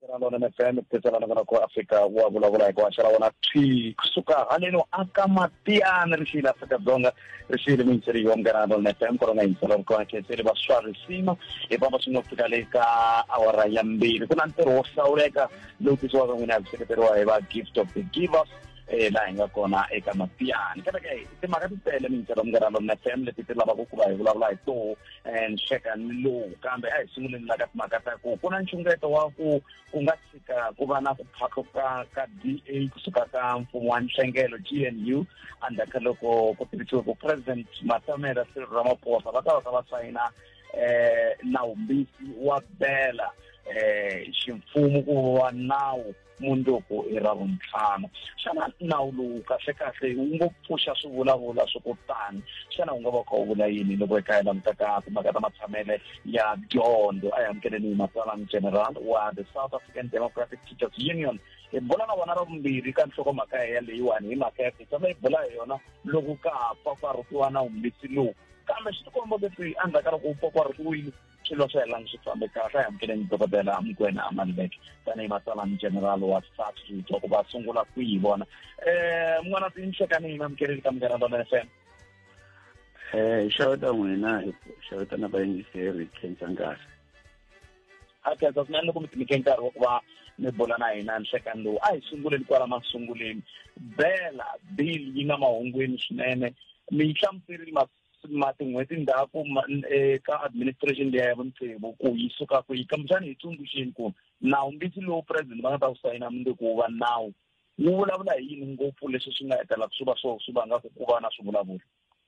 Lona na FM tsetselana kana ko Africa wa vulavula hi ku haxela wona kusuka haleno aka Matiana ri xila Afrika-Dzonga ri xile mintsiri yo ngana Lona FM ko nga intsala ko ke tsele ba swa risima e ba swi fika le ka awara ya mbili kuna ntirho wo hlawuleka lowu tisiwaka n'wina hi sekreteriwa hi va Gift of the Givers la hinga kona eka Matiana kada ke timhaka ti tele mintsira ngana Lona FM leti ti lava ku va hi vulavula hi to and check and low kambe a hi sunguleni la ka timhaka ta ku kuna nxungeto wa ku nga tshika ku va na ku phakhuka ka DA kusuka ka mfumo wa nhlengelo GNU andaka loko ku tirhisiwa ku President Matamela Cyril Ramaphosa va ta va sayina nawumbisi wa bela ximfumo ku va nawu mundzuku i ra vuntlhanu xana nawu lowu kahle wu ngo pfuxa swivulavula swo ku tani xana wu nga va kha wu vula yini loko hi kha hi langutaka timhaka ta matshamele ya dyondzo a hi amukeleni matsalani general wa the South African Democratic Teachers Union hi bula na vona ra vumbirhi ka nhlokomhaka ya leyiwani hi mhaka ya titsama hi bula hi yona loko ka pfapfarhutiwa nawumbisi lowu kambe swi tikomba leswi endzhaku ka loko wu pfapfarhutiwile swilo swa helanga swi fambe kahle hi amukeleni dokodela Mgwena Amaluleke tanihi matsalani general wa SAFTU ku va sungula ku yi vona n'wana tinhlekani hi amukeleni ka Mgwena Lona FM xaweta n'wina xaweta na vayingiseri khensa ngasi a khensa swinene loko mi timike nkarhi wa ku va mi bula na hina nhlekani lowu a hi sunguleni kwala masunguleni bela bill yi nga mahungwini swinene mi yi hlamuserile tin'hweti ndzhaku ka administration leyi ya vutsevu ku yi suka ku yi kambisani hi tsundzuxeni ku nawumbisi lowu president va nga ta wu sayina mundzuku wu va nawu wu vulavula hi yini ngopfu leswi swi nga hetelaka swi va swi vanga ku va na swivulavuri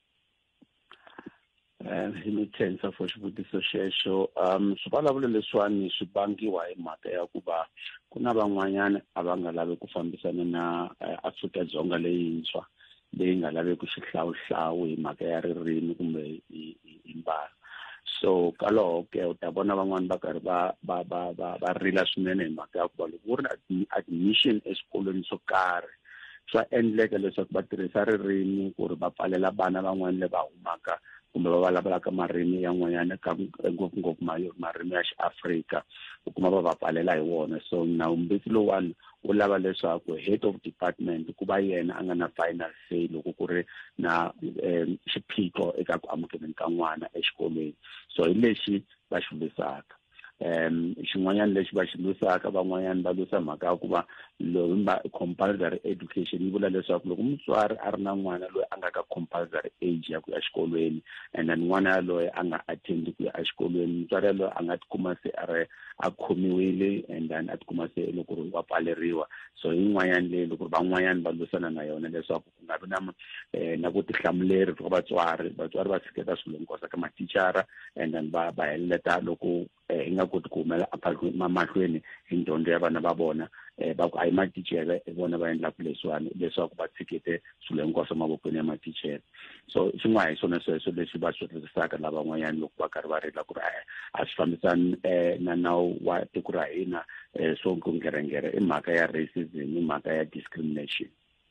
hi mi khensa for xivutiso xexo swivulavula leswiwani swi vangiwa hi mhaka ya ku va ku na van'wanyana a va nga lavi ku fambisana na Afrika-Dzonga leyintshwa leyi nga laveki xihlawuhlawu hi mhaka ya ririmi kumbe hi mbala so kaloho ke u ta vona van'wani va karhi va rila swinene hi mhaka ya ku va loko ku ri na admission eswikolweni swo karhi swa endleka leswaku va tirhisa ririmi ku ri va pfalela vana van'wani lava humaka kumbe va vulavulaka marimi yan'wanyana ngopfungopfu marimi ya xiAfrika u kuma va pfalela hi wona so nawumbisi lowani u lava leswaku head of department ku va yena a nga na final say loko ku ri na xiphiqo eka ku amukeleni ka n'wana exikolweni so hi lexi va xi lwisaka xin'wanyana lexi va xi lwisaka van'wanyana va lwisa mhaka ya ku va compulsory education yi vula leswaku loko mutswari a ri na n'wana loyi a nga ka compulsory age ya ku ya xikolweni and then n'wana yaloye a nga attend ku ya exikolweni mutswari yaloye a nga tikuma se a khomiwile and then a tikuma se loko ri wa pfaleriwa so hi yin'wanyana leyi loko van'wanyana va lwisana na yona leswaku ku nga vi na vutihlamuleri bya vatswari va tshiketa swilo hinkwaswo ka mathicara and then va heleta loko hi nga koti ku humela mahlweni hi dyondzo ya vana va vona va ku a hi mathicara vona va endlaka leswiwani leswaku va tshikete swilo hinkwaswo mavokweni ya mathicara so xin'wana hi swona sweswo leswi va swi tirhisaka lava van'wanyana loko va karhi va rila ku ri a swi fambisani na nawu wa tiko ra hina swo ngerengere i mhaka ya racism i mhaka ya discrimination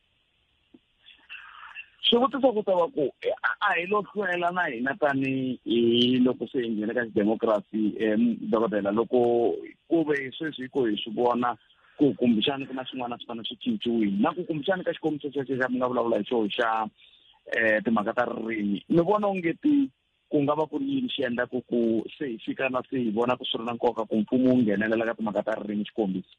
swivutiso ku ta va ku a hi lo hlwela na hina tanihi loko se hi nghene ka xidemokirasi dokodela loko ku ve sweswi ko hi swi vona ku kumbexani ku na swin'wana swi fanele swi cinciwile na ku kumbexani ka xikombiso xexo xa mi nga vulavula hi xoho xa timhaka ta ririmi ni vona ongeti ku nga va ku ri yini xi endlaku ku se hi fika na se hi vona ku swi ri na nkoka ku mfumo wu nghenelela ka timhaka ta ririmi xikombiso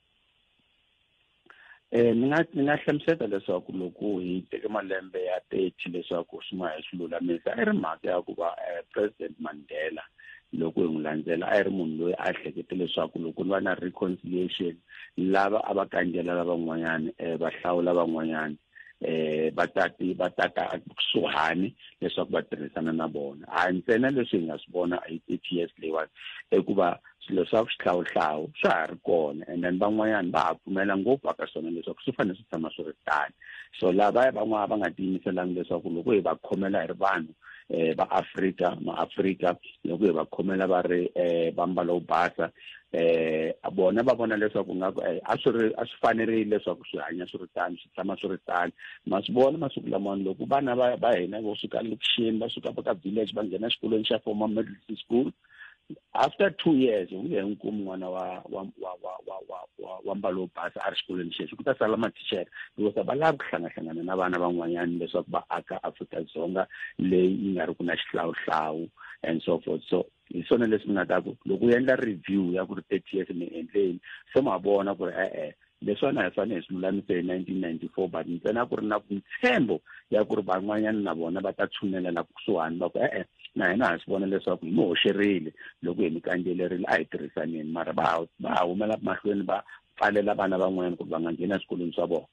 ni nga hlamuseta leswaku loko hi teke malembe ya 30 leswaku swin'wana hi swi lulamisa a ri mhaka ya ku va President Mandela loko hi n'wi landzela a ri munhu loyi a hlekete leswaku loko ni va na reconciliation lava a va kandzela lavan'wanyana va hlawula van'wanyana va tata kusuhani leswaku va tirhisana na vona a ntsena leswi hi nga swi vona hi 30 years leyiwani i ku va swilo swa swihlawuhlawu swa ha ri kona and then van'wanyana va ha pfumela ngopfu aka swona leswaku swi fanele swi tshama swi ri tani so lava van'wana va nga tiyimiselangi leswaku loko hi va khomela hi ri vanhu maAfrika loko hi va khomela va ri va mbala wo basa bona va vona leswaku ngaku a swi fanerile leswaku swi hanya swi ri tani swi tshama swi ri tani ma swi vona masiku lamawani loko vana va hina vo suka lokixini va suka ka village va nghena xikolweni xa formal middle school after 2 years we have n'wana wa wa mbalo basa a ri xikolweni xexo ku ta sala mathicara because va lava ku hlangahlangana na vana van'wanyana leswaku va aka Afrika-Dzonga leyi yi nga ri ku na xihlawuhlawu and so forth. So hi swona leswi nga ta ku loko u endla review ya ku ri 30 years mi endleni se ma vona ku ri leswana hi fanele hi lulamise hi 1994 but ntsena ku ri na ntshembo ya ku ri van'wanyana na vona va ta tshunelela kusuhani va ku na hina ha swi vona leswaku hi mi hoxerile loko hi mi kandzelerile a hi tirhisaneni mara va humela mahlweni va pfalela vana van'wanyana ku ri va nga ngheni eswikolweni swa vona.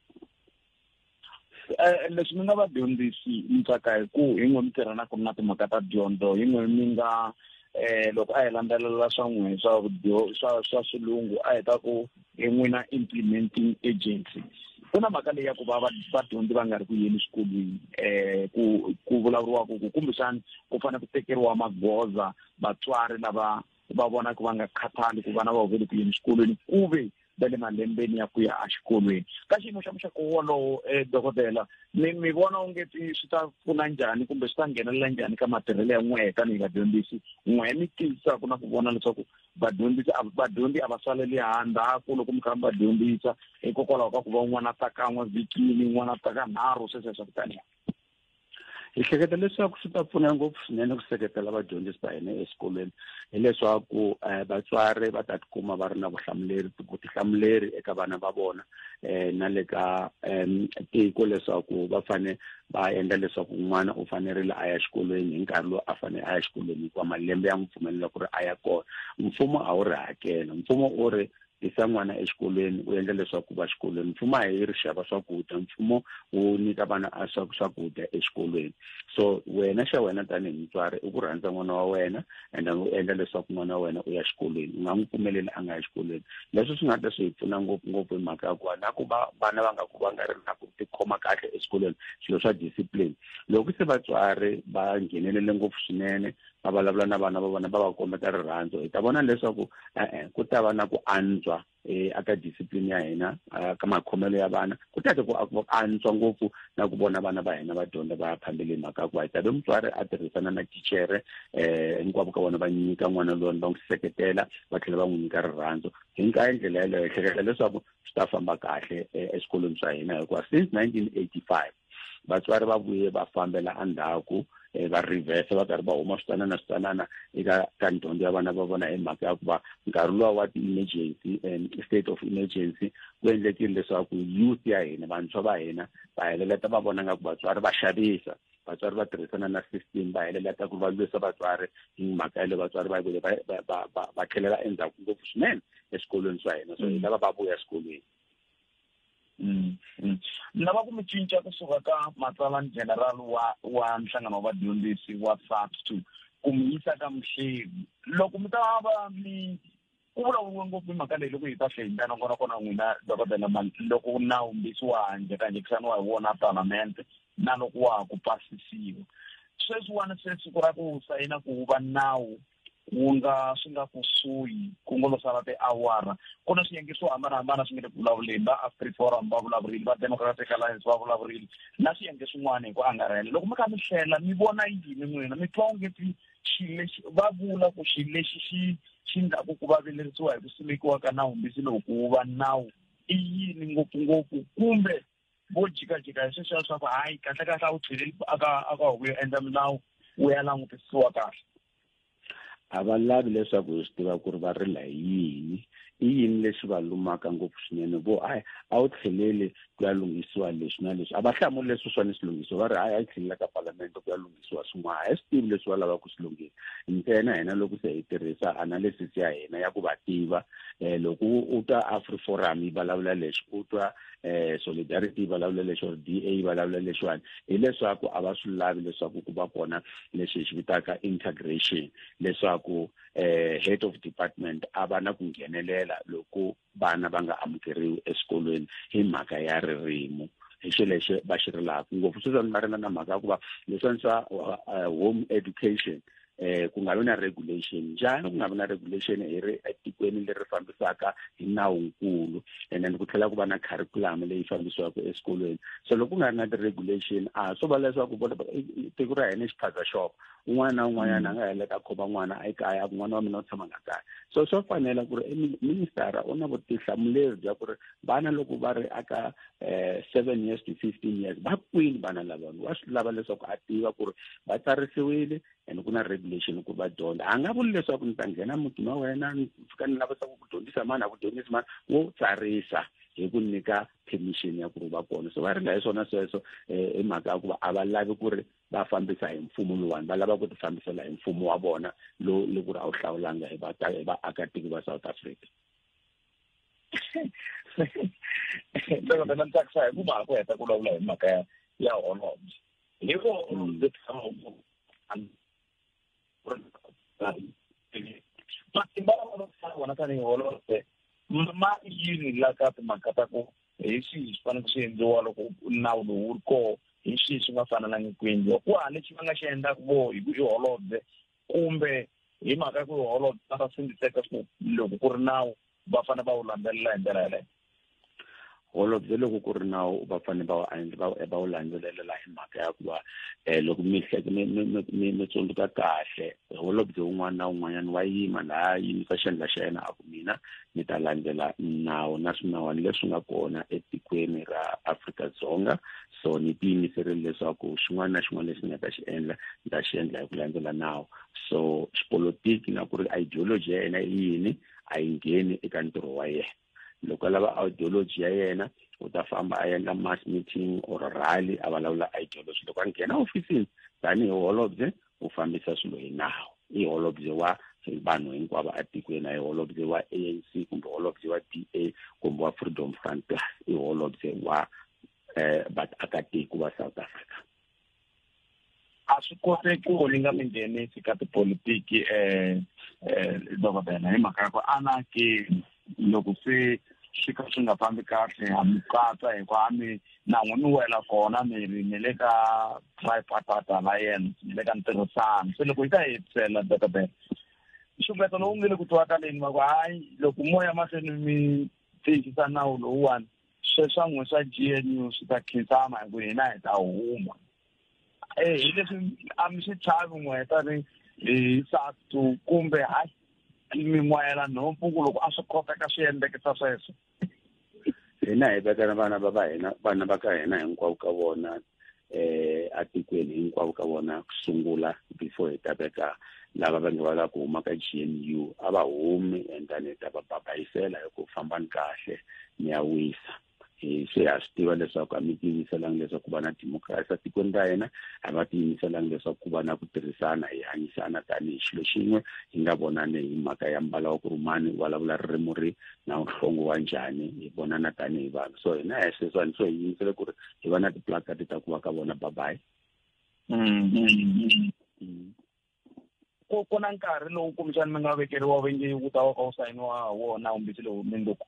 Leswi mi nga vadyondzisi mi tsaka hi ku hi n'we mi tirhanaka na timhaka ta dyondzo hi n'we mi nga loko a hi landzelela swa n'we swa xilungu a hi ta ku hi n'wina implementing agency ku na mhaka leyi ya ku va vadyondzi va nga ri ku yeni xikolweni ku vulavuriwaka ku kumbexani ku fanele ku tekeriwa magoza vatswari lava va vonaka va nga khatali ku vana va vele ku yeni xikolweni ku ve va le malembeni ya ku ya exikolweni ka xiyimo xa muxaka wolowo dokodela mi vona onge swi ta pfuna njhani kumbe swi ta nghenelela njhani ka matirhelo ya n'we tanihi vadyondzisi n'we mi tiyisisaka na ku vona leswaku vadyondzi a va saleli handhaku loko mi kha mi va dyondzisa hikokwalaho ka ku va un'wana a ta kan'we vhikini un'wana a ta ka nharhu sweswo kutaniya. Hi hleketa leswaku swi ta pfuna ngopfu swinene ku seketela vadyondzisi va hina eswikolweni hileswaku vatswari va ta tikuma va ri na vutihlamuleri eka vana va vona na le ka tiko leswaku va fane va endla leswaku n'wana u fanerile a ya xikolweni hi nkarhi lowu a fanele a ya xikolweni hikuva malembe ya n'wi pfumelela ku ri a ya kona. Mfumo a wu ri hakela, mfumo u ri yisa n'wana exikolweni u endla leswaku va xikolweni. Mfumo a hi ri xava swakudya, mfumo wu nyika vana swakudya exikolweni. So wena xa wena tanihi mutswari i ku rhandza n'wana wa wena and u endla leswaku n'wana wa wena u ya xikolweni, u nga n'wi pfumeleli a nga ya xikolweni. Leswi swi nga ta swi hi pfuna ngopfungopfu hi mhaka ya ku na ku vana va nga ri na ku tikhoma kahle exikolweni, swilo swa discipline. Loko se vatswari va nghenelele ngopfu swinene va vulavula na vana va vona va va kombeta rirhandzu hi ta vona leswaku ku ta va na ku antswa aka discipline ya hina ka makhomelo ya vana ku ta ku antswa ngopfu na ku vona vana va hina va dyondza va ya phambili mhaka ku ta mutswari a tirhisana na tichere hinkwavo ka vona va nyika n'wana loyi va n'wi seketela va tlhela va n'wi nyika rirhandzu. Hi ndlela yaleyo hi hleketa leswaku swi ta famba kahle eswikolweni swa hina hikuva since 1985 vatswari va vuye va fambela andhaku va reverse va karhi va huma switsanana eka dyondzo ya vana va vona hi mhaka ya ku va nkarhi luwa wa ti-emergency state of emergency ku endlekile leswaku youth ya hina vantshwa va hina va heleleta va vona nga ku vatswari va xavisa, vatswari va tirhisana na system va heleleta ku va lwisa vatswari hi mhaka ya le vatswari va tlhelela endzhaku ngopfu swinene eswikolweni swa hina. So hi lava va vuya eswikolweni. Lava ku mi cinca kusuka ka matsalani general wa nhlangano wa vadyondzisi wa SAPS ku mi yisa ka Mhleli, loko mi ta va mi ku vulavuriwe ngopfu hi mhaka leyi loko hi ta hlenda na kona n'wina dokodela loko nawumbisi wa njhekanjhekisaniwa hi wona parlamente na loko wa ha ku pasisiwa sweswiwani se siku ra ku sayina ku va nawu swi nga kusuhi ku ngo lo sala tiawara ku na swiyenge swo hambanahambana swi nga le ku vulavuleni va AfriForum va vulavurile, va Democratic Alliance va vulavurile na swiyenge swin'wana hi ku angarhela. Loko mi kha mi hlela mi vona yini n'wina, mi twa onge xilo lexi va vula ku xilo lexi xi ngaku ku vavilerisiwa hi ku simekiwa ka nawumbisi lowu ku va nawu i yini ngopfungopfu kumbe vo jikajika hi sweswiya swa ku hayi kahle a wu tlheleli aka huku yo endla milawu wu ya langutisiwa kahle. A va lavi leswaku hi swi tiva ku ri va rila hi yini lexi va lumaka ngopfu swinene vo a wu tlheleli ku ya lunghisiwa leswi na leswi a va hlamuli leswi swa ni swi lunghisiwa va ri a yi tlhelela ka palamende ku ya lunghisiwa swin'wana a hi swi tivi leswi va lavaka ku swi lunghisa ntsena hina loko se hi tirhisa analysis ya hina ya ku va tiva loko u twa AfriForum yi vulavula leswi u twa Solidarity yi vulavula leswi or DA yi vulavula leswiwani hileswaku a va swi lavi leswaku ku va kona leswi hi xi vitaka integration leswaku head of department a va na ku nghenelela loko vana va nga amukeriwi eswikolweni hi mhaka ya ririmi. Hi xilo lexi va xi rilaka ngopfu sweswi ni nga ri na mhaka ya ku va leswiwani swa home education ku nga vi na regulation njhani ku nga vi na regulation hi ri etikweni leri fambisaka hi nawunkulu and then ku tlhela ku va na curriculum leyi fambisiwaka esikolweni. So loko ku nga ri na ti-regulation swo va leswaku tiko ra hina xiphaza shop un'wana na un'wanyana a nga heleka khoma n'wana ekaya n'wana wa mina u tshama nga kaya. So swo fanela ku ri minister u na vutihlamuleri bya ku ri vana loko va ri aka 7 years to 15 years va kwini vana lavawani wa swi lava leswaku a tiva ku ri va tsarisiwile and ku na regulation ku va dyondza. A nga vuli leswaku ni ta nghena mutini wa wena ni fika ni lava ku dyondzisa mani a ku dyondzisa mani wo tsarisa hi ku nyika permission ya ku ri va kona. So va ri la hi swona sweswo hi mhaka ya ku va a va lavi ku ri va fambisa hi mfumo lowani va lava ku ti fambisela hi mfumo wa vona lowu ku ri a wu hlawulanga hi vaakatiko va South Africa. Loko ndzi tsakisa hi ku mhaka ku heta ku vulavula hi mhaka ya holobye hi ko matimba lama vona tanihi holobye ma yini la ka timhaka ta ku hi swihi swi fanele ku swi endliwa loko nawu lowu wu ri koho hi swihi swi nga fanelangi ku endliwa ku hava lexi va nga xi endlaka vo hi ku i holobye kumbe hi mhaka ku holobye va ta sindziseka ku loko ku ri nawu va fanele va wu landzelela hi ndlela yaleyo. Holobye loko ku ri nawu va fanele va wu landzelela hi mhaka ya ku va loko mi tsundzuka kahle holobye wun'wana na wun'wanyana wa yima laha yimisa xandla xa yena a ku mina ni ta landzela nawu na swinawana leswi nga kona etikweni ra Afrika-Dzonga. So ni tiyimiserile leswaku xin'wana na xin'wana lexi ni nga ta xi endla ni ta xi endla hi ku landzela nawu. So xipolitiki na ku ri ideology ya yena yini a yi ngheni eka ntirho wa yena. Loko lava ideology ya yena u ta famba a endla mass meeting or rally a vulavula ideology. Loko a nghena ofisini tanihi holobye u fambisa swilo hi nawu. I holobye wa vanhu hinkwavo atikweni, hi holobye wa ANC kumbe holobye wa DA kumbe wa Freedom Front Plus, i holobye wa vaakatiko va South Africa. A swi koteki ku ni nga mi nghenisi ka tipolitiki dokodela hi mhaka ya ku ke loko se swi ka swi nga fambi kahle ha mi katsa hi ku a mi na n'wi mi wela kona mi le ka tripartite alliance mi le ka ntirhisano. Se loko hi ta hetisela dokodela nxungeto lowu nge le ku twakaleni va ku hayi loko moya mahlweni mi tiyisisa nawu lowuwani sweswa n'we swa GNU swi ta khinsama hi ku hina hi ta huma. Hi leswi a mi swi chavi n'we tani hi SACTU kumbe hayi mi n'wayela nhompfu ku loko a swi koteka swi endlekisa sweswo. Hina hi vekela vana va ka hina hinkwavo ka vona atikweni hinkwavo ka vona ku sungula before hi ta veka lava va nga va la ku huma ka GNU a va humi and then hi ta va babayisela hi ku fambani kahle ni ya wisa. Se ha swi tiva leswaku a mi tiyimiselangi leswaku ku va na democracy atikweni ra hina, a va tiyimiselangi leswaku ku va na ku tirhisana hi hanyisana tanihi xilo xin'we hi nga vonani hi mhaka ya mbala wa ku ri mani vulavula ririmi ri na nhlongo wa njhani hi vonana tanihi vanhu. So hina hi sweswiwani so hi yimisele ku ri hi va na tiplakati ta ku va ka vona babayi. Ku na nkarhi lowu kumbexani mi nga vekeriwa vengi wu ta va ka wu sayiniwa wona umbisi lowu mi loko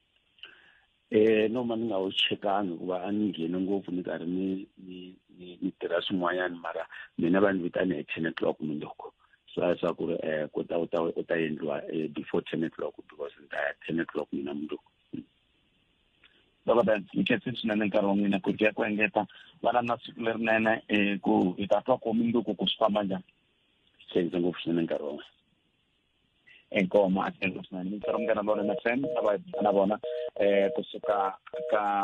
no mani nga wu chekanga ku va a ni nghene ngopfu ni karhi ni tirha swin'wanyana mara mina va ni vitane hi 10 o'clock mindoko. So swa ku ri u ta endliwa before 10 o'clock because ni ta ya 10 o'clock mina mindoko. Dokodela ni khensi swinene nkarhi wa n'wina ku ya ku engeta vana na siku lerinene ku hi ta twa ku mindoko ku swi famba njhani. Khensi ngopfu swinene nkarhi wa n'wina. Enkoma atendo swinene mi tsara mungana lona na FM na vona kusuka ka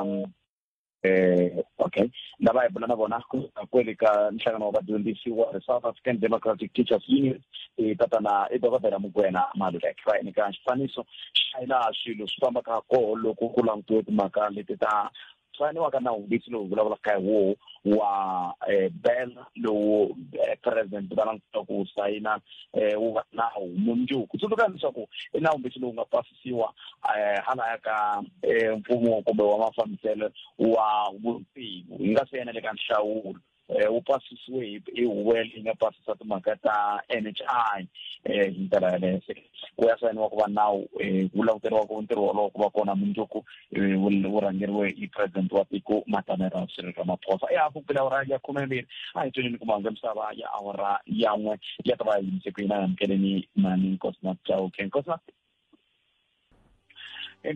okay ndaba hi bula na vona kwele ka nhlangano wa vadyondzisi wa South African Democratic Teachers Union tatana dokodela Mokoena Maluleke right ni ka xifaniso xa ila swilo swi famba ka koho loko ku langutiwe timhaka leti ta tsaniwa ka nawu leti lowu vulavulaka hi wo wa bel lowu president va languta ku sayina wu va nawu mundzuku. Tsundzuka leswaku i nawu leti lowu nga pasisiwa halaya ka mfumo kumbe wa mafambiselo wa vutivi hi nga se yena le ka nhlawulo wu pasisiwe hi huvo leyi nga pasisa timhaka ta NHI hi ndlela yaleyo. Ku ya sayiniwa ku va nawu wu languteriwa ku ntirho wolowo ku va kona mundzuku wu rhangeriwe hi president wa tiko Matamela Cyril Ramaphosa. Hafu pela awara ya 12 a hi tweni ku mahungu misava ya awara ya 1 ya ta va yimise ku ina amkeleni mani Nkosina Chauke Nkosina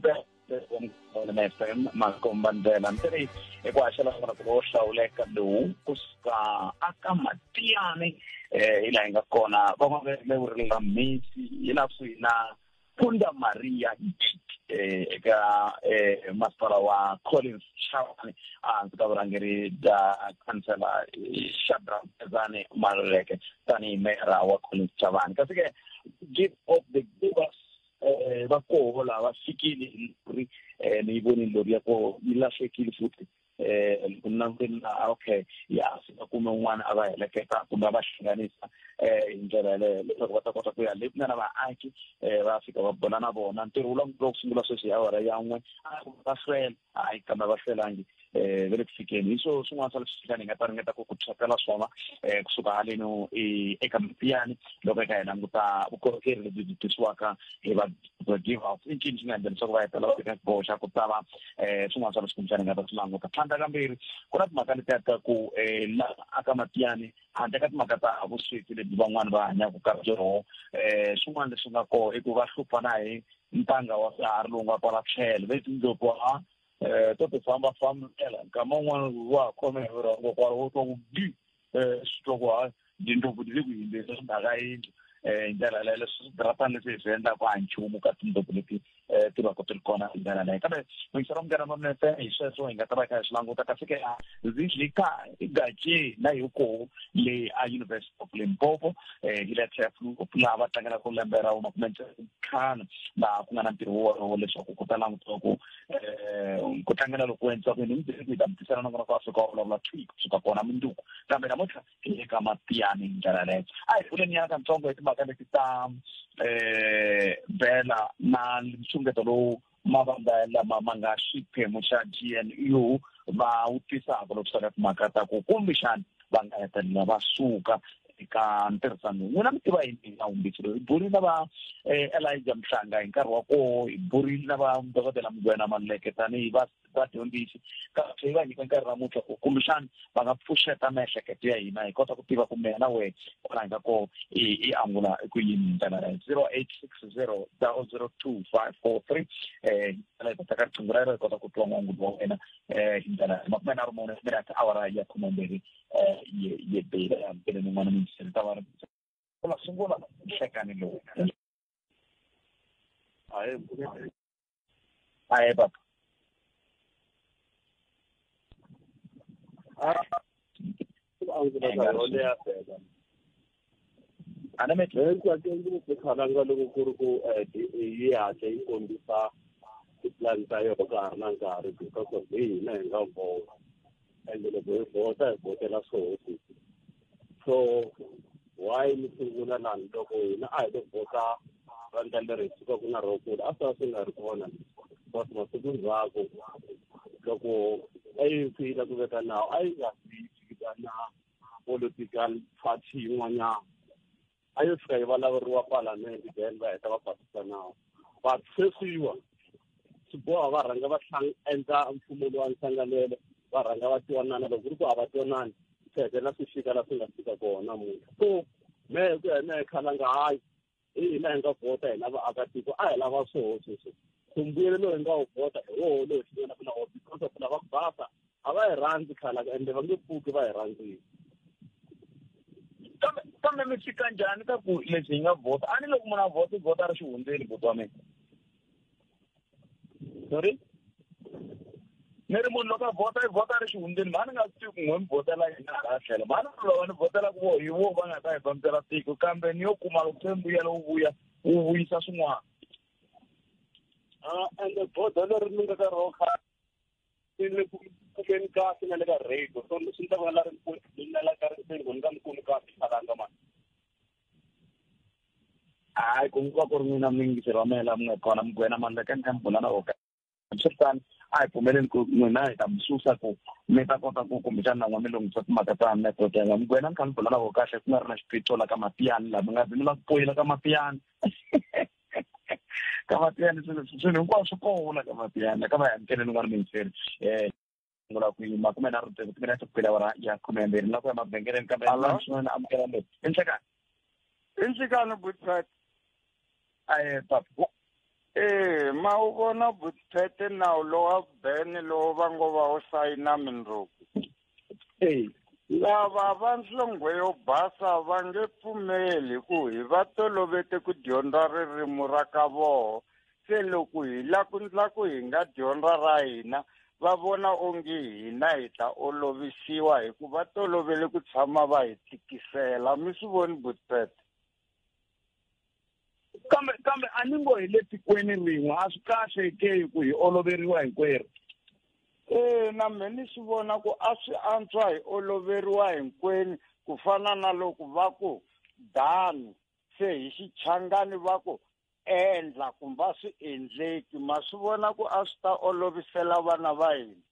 FM makombandela ntiri ekwashela ngona kuhlawuleka lo kuska akamatiane ila ingakona bamavele urila Messi ila fuina Punda Maria eka masipala wa Collins Chavani nkutaburangeri da kansela Shadrack Zane Maluleke tani mera wa Collins Chavani kasike give up the givers bakohola bafikile ni boni lobya ko ilashekile futhi kunamphela okay ya sikuma umwana abayelekeka kungabashinganisa indlela le lokwatakota kuya lepna na aki bafika babonana bona ntirulo ngokusungula sesiyawara yamwe abafrel kama bafelangi vele kufikeni so sungwana salifikani ngata kukuthapela soma kusuka haleno ekampiani lokho kayena nguta ukorokeri lebidiswaka eba give out inkingi ngandela sokubayela lokho bosha kutaba sungwana salikumjana ngata silango kathanda kambiri kuna makani tata ku la akamatiani andakati makata abuswiti le bangwana banya ku karjero sungwana lesungako ekubahlupha naye mpanga wa arlunga para chel betingo kwa toto famba kama un'wana wa khomera ngokwaro to di sitokwa dinto budile kuinde sindakayenzi indlela lelo sidrapana lesenda kwa nchumu katinto buleti tiba kotelkona indlela le kabe ngisara mngana mamnete iseso ingataba ka silango takafike zidlika igaji na yuko le University of Limpopo ile tsefu oplava tangana ko lembera uma kumente kan na kungana ntiro wo leswaku kutala mutoko kutangana lokwenza kwini mdiri damtisana ngona kwa Afrika la tweak tukapona munduku kambe namotha ile kama piani indlela le ai ule nyaka mtongo makane kita bela na mchungeto lo mabanda la manga shiphe musha GNU ba utisa kolopsaka makata ko kombishani banga yatana basuka ka ntirhisano nguna mitiba yini na umbitsiro iburi na ba Elijah Mhlanga inkarhi wako iburi na ba Dr. Mgwena Maluleke tani ba dyondzisi ka tshiva nyika nkarhi ra mutla ku kumbishani va nga pfuxeta miehleketo ya hina hi kota ku tiva kumbe na we kwalanga ko i angula ku yini ndana 0860002543 la taka tsungura kota ku twa ngungu wa wena ndana mapena rumona mira ka awara ya kumemberi ye bela ya mpele n'wana ministeri tavara la sungula shekani lo aye papa ana me kwa kengu sekhalanga lokukuruku ya ke ikondisa plan tayo ka nangari because of hina ngabo and the botela so why nisungula nandoko ina ayo bota randandere suka kuna rokula asa singa rikona but masuku zako loko ayifika kuveka nawo ayingafika na political party ngwanya ayofika ivalawuriwa parliament then va heta va pasisa nawo but sweswiwa siboha va rhanga va endla mfumo wa nhlanganelo va rhanga va twanana loko ku ri ku a va twanani swi swi fika la swi nga fika kona munhu so me ku ya me khalanga hayi hina hi nga vota hina vaakatiko a hi lava swihoxo kumbuyelo loyi nga wu vota hi woho loyi swi vona kuna because of lava ku basa a va hi rhandzi khalanga ende va nge pfuki va hi rhandzile kambe mi fika njhani ka ku leswi hi nga vota a ni loko munhu a vota ri xihundzeli boti wa mina sorry neri munhu loko a vota ri xihundzeli mani nga swi ku n'we mi votela hina hala tlhelo mani lava ni votela ku hi vo va nga ta hi fambisela tiko kambe ni yo kuma loko se mbuyelo wu vuyisa swin'wana and bodo leri mi nga ka roka ni le ku keni ka sina le ka radio so ni sinta va la ri ku ni la ka ri ngo nga mkunu ka tsalanga mani ai kungwa ku ri mina mingiselo mela mnga khona Mgwena Maluleke nkambulana oka msitani ai pfumeleni ku n'wina hi ta misusa ku mi ta kota ku kumbexana n'wa mi lunghisa timhaka ta network ya Mgwena nkambulana ko kahle ku nga ri na xiphiqo la ka mapiyani la mi nga zi mi la ku poyila ka mapiyani kamatiyani swilo hinkwaswo kona kamatiyani ka va yamkele ni nga ri ministeri ngula ku yima kume na rute kumena tsopela wara ya kumemberi la ku ya mavhengeleni kambe swona amukela le inhlekani good side aye papa ma u vona Buthete nawu lowa bene lowu va ngo va u sayina Mindruku lava va nhlonghe yo basa va nge pfumeli ku hi va tolovete ku dyondza ririmi ra ka voho se loko hi la ku ndla ku hi nga dyondza ra hina va vona onge hina hi ta olovisiwa hi ku va tolovele ku tshama va hi tikisela mi swi voni Buthete kambe a ni ngo hi le tikweni rin'we a swi kahle ke ku hi oloveriwa hinkwerhu na meni swi vona ku a swi antswa hi oloveriwa hinkwenu ku fana na loko va ku dani se hi xichangani va ku endla kumbe a swi endleki ma swi vona ku a swi ta olovisela vana va hina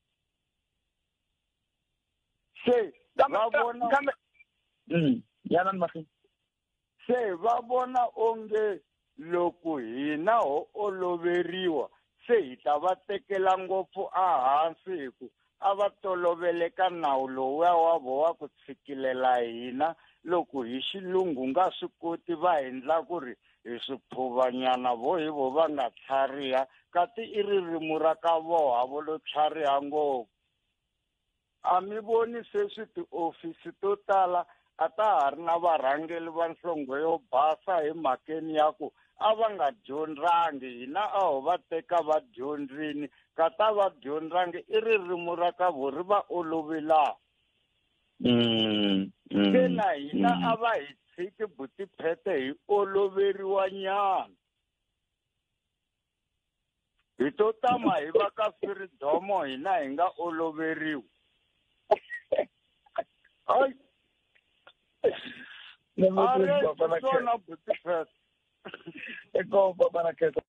se va vona yana ni mahlweni se va vona onge loko hina ho oloveriwa se hi ta va tekela ngopfu ehansi hi ku a va tolovele ka nawu lowuya wa voha ku tshikilela hina loko hi xilungu nga swi koti va endla ku ri hi swiphuvanyana vo hi vo va nga tlhariha kati i ririmi ra ka voha vo lo tlhariha ngopfu a mi voni sweswi tiofisi to tala a ta ha ri na varhangeli va nhlonghe yo basa hi mhakeni ya ku a va nga dyondrangi hina a ho va teka va dyondzini ka ta va dyondrangi i ririmi ra ka vo ri va olovela se na hina a va hi tshiki Buthete hi oloveriwa nyana hi to tama hi va ka Firidomo hina hi nga oloveriwi ai swona Buthete eko baba na khetha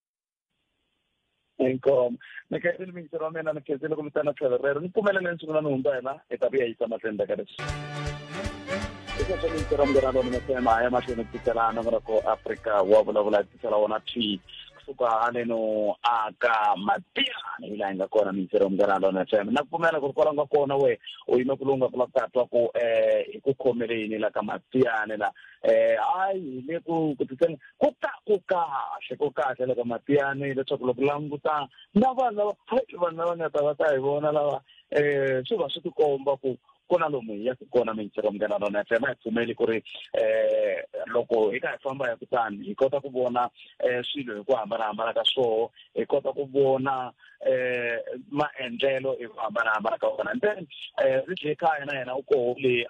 eko ni khetile mintirho wa mina ni khetile ku vitana tlhelo ni pfumelele nsungula ni hundza hina hi ta vuya yisa mahlweni ka leswi eka swa mintirho mugana lona nasema ya mahlweni ku tselana ngora ko Africa wa vulavula tisela wona T kusuka haleno aka Matiane ila nga kona mintirho mugana lona nasema na pfumela ku kola nga kona we u yime ku lunga ku tatwa ku ku khomeleni la ka Matiane la ai le ku titsela ku kahle la ka Matiane leswaku loko languta na vanhu lava nga ta va ta hi vona lava swi va swi tikomba ku kona lomu ya kona mintirho mugana lona nasema hi pfumeli ku ri loko hi ka hi famba hi kutani hi kota ku vona swilo hi ku hambanahambana ka swoho hi kota ku vona maendlelo hi ku hambanahambana ka wona and then ri kaya na yena u koho le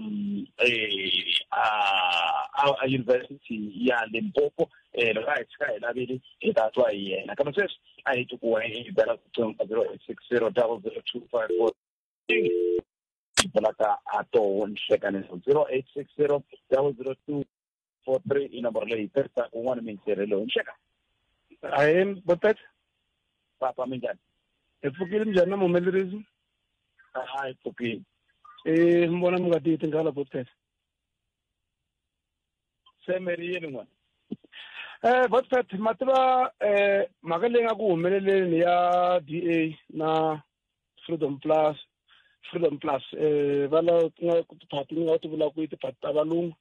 a university ya Limpopo loko hi tshika hi lavile hi ta twa hi yena kambe sweswi a hi tukuwa hi bela ku 0860002554 Balaka ato nhlekane 08600024 inambara leyi tirhisa kun'wana mintirho leyi nhleka ayi Buthete papa minjani hi pfukile njhani na muhumelerisi hi pfukile mi vona mi nga tiyi tinghala Buthete se mi ri yini n'wana Buthete ma tiva mhaka leyi nga ku humeleleni ya DA na Freedom Plus va la tiphati ni nga ti vula ku i tiphati ta valungu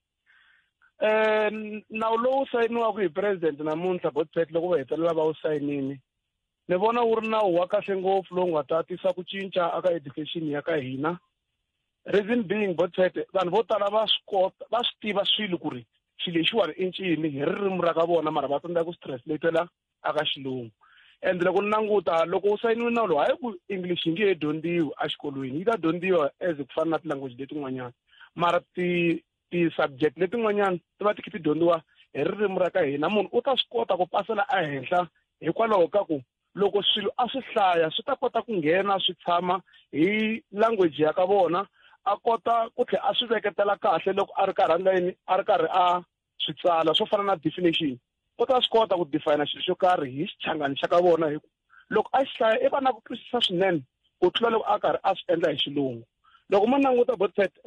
nawu lowu sayiniwaka hi president namuntlha Buthete loko va hetelela va wu sayinini ni vona wu ri nawu wa kahle ngopfu lowu nga ta tisa ku cinca aka education ya ka hina reason being Buthete vanhu vo tala va swi tiva swilo ku ri xilo lexiwani i ncini hi ririmi ra ka vona mara va tsandzeka ku swi translate-ela aka xilungu and loko ni languta loko u sayiniwe nawu lowu hayi ku English yi nge he dyondziwi exikolweni yi ta dyondziwa as ku fana na tilanguage letin'wanyana mara ti-subject letin'wanyana ti va ti dyondziwa hi ririmi ra ka hina munhu u ta swi kota ku pasela ehenhla hikwalaho ka ku loko swilo a swi hlaya swi ta kota ku nghena swi tshama hi language ya ka vona a kota ku tlhela a swi veketela kahle loko a ri karhi a swi tsala swo fana na definition u ta swi kota ku define xilo xo karhi hi xichangani xa ka vona hi loko a xi hlaya i va na ku twisisa swinene ku tlula loko a karhi a swi endla hi xilungu loko mo languta Buthete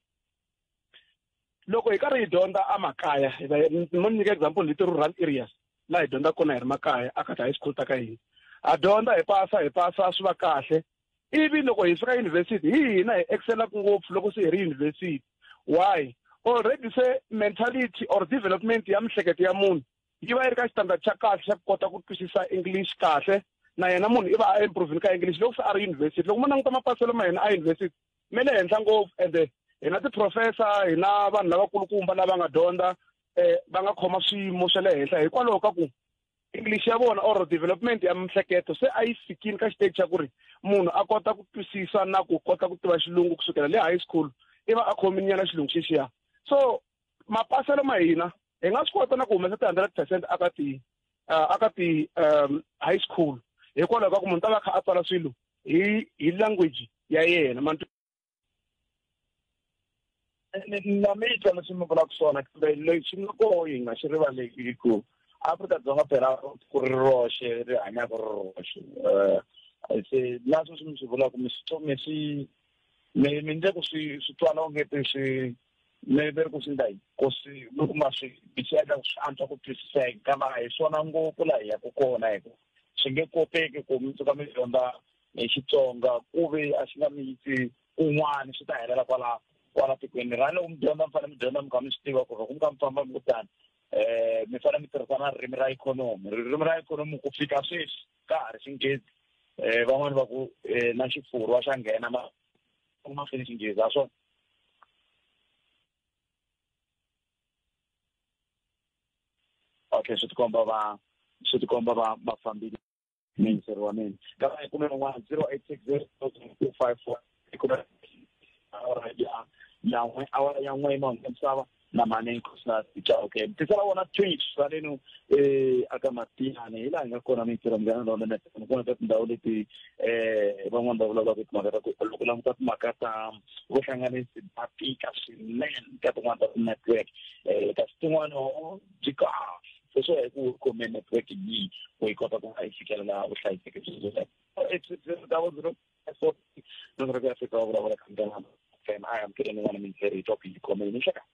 loko hi karhi hi dyondza emakaya mo nyika example leti rural areas laha hi dyondza kona hi ri makaya aka ti high school ta ka hina a dyondza hi pasa swi va kahle ivi loko hi fika university hi hina hi excelaku ngopfu loko se hi ri university why already se mentality or development ya mihleketo ya munhu yi va yi ri ka xitandard xa kahle xa ku kota ku twisisa English kahle na yena munhu i va a improving ka English loko se a ri university loko mo languta mapaselo ma hina a university me le henhla ngopfu ende hina ti-professor hina vanhu lavakulukumba lava nga dyondza va nga khoma swiyimo swa le henhla hikwalaho ka ku English ya vona or development ya mihleketo se a yi fikini ka stage xa ku ri munhu a kota ku twisisa na ku kota ku tiva xilungu kusukela le high school i va a khominyana xilungu xixiya so mapaselo ma hina hi nga swi kota na ku humesa ti-100% aka ti high school hikwalaho ka ku munhu ta va kha a tsala swilo hi language ya yena na mitwa leswi mi vulaka swona kambe lexi nga koho hi nga xi rivaleki ku Afrika-Dzonga phela ku ri roxe ri hanya ku ri roxe se naswo swi mi swi vulaka mi ndle ku swi twala ongeti swi mi ri ku swi ndla ku swi loko ma swi bicheka ku swi antswa ku twisiseka kama hi swona ngopfu laha hi yaku kona hiko swi nge koteki ku mi tsuka mi dyondza hi Xitsonga ku ve a xi nga mi yisi kun'wana swi ta helela kwala tikweni ra loko mi dyondza mi fanele mi dyondza mi kha mi swi tiva ku loko mi kha mi famba mi kutani mi fanele mi tirhisana ririmi ra ikhonomi ku fika sweswi ka ha ri Xinghezi van'wani va ku na xifurwa xa nghena ma fini Xinghezi a swona okay swi tikomba va fambile miniseri wa mina ka 0860 awara ya n'we mahungu misava na mane nkosi okay tisala wona Twitch salenu aka matiyane ila nga kona mintirho mgana ndo na kuna ta tindhawu leti van'wana va vulavula ku timhaka ku loko languta timhaka ta vuhlanganisi batika swinene ka tin'wana ta network kasi tin'wana jika so hi ku come network yi ku yi kota ku fikelela vuhlayiseki bya no ga fika vulavula kambela I am getting one of these very topic comment in shaka.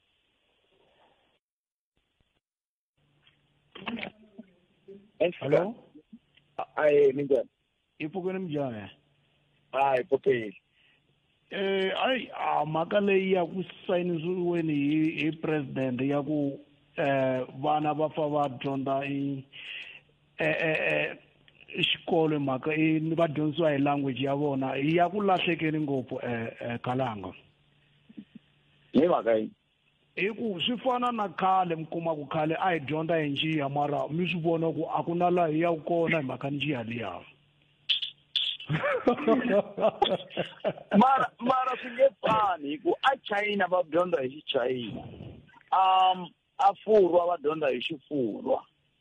Hello? Ai minja. Ipokweni mjane. Ai pope. Ai mhaka leyi ya ku sayinisiweni hi president ya ku vana va fa va dyondza xikolo mhaka va dyondzisiwa hi language ya vona ya ku lahlekeni ngopfu Kalanga hi mhaka yi hi ku swi fana na khale mi kuma ku khale a hi dyondza hi njiya mara mi swi vona ku a ku na laha hi yaku kona hi mhaka njiya liya mara swi nge fani hi ku a China va dyondza hi Xichayina a Furwa va dyondza hi Xifurwa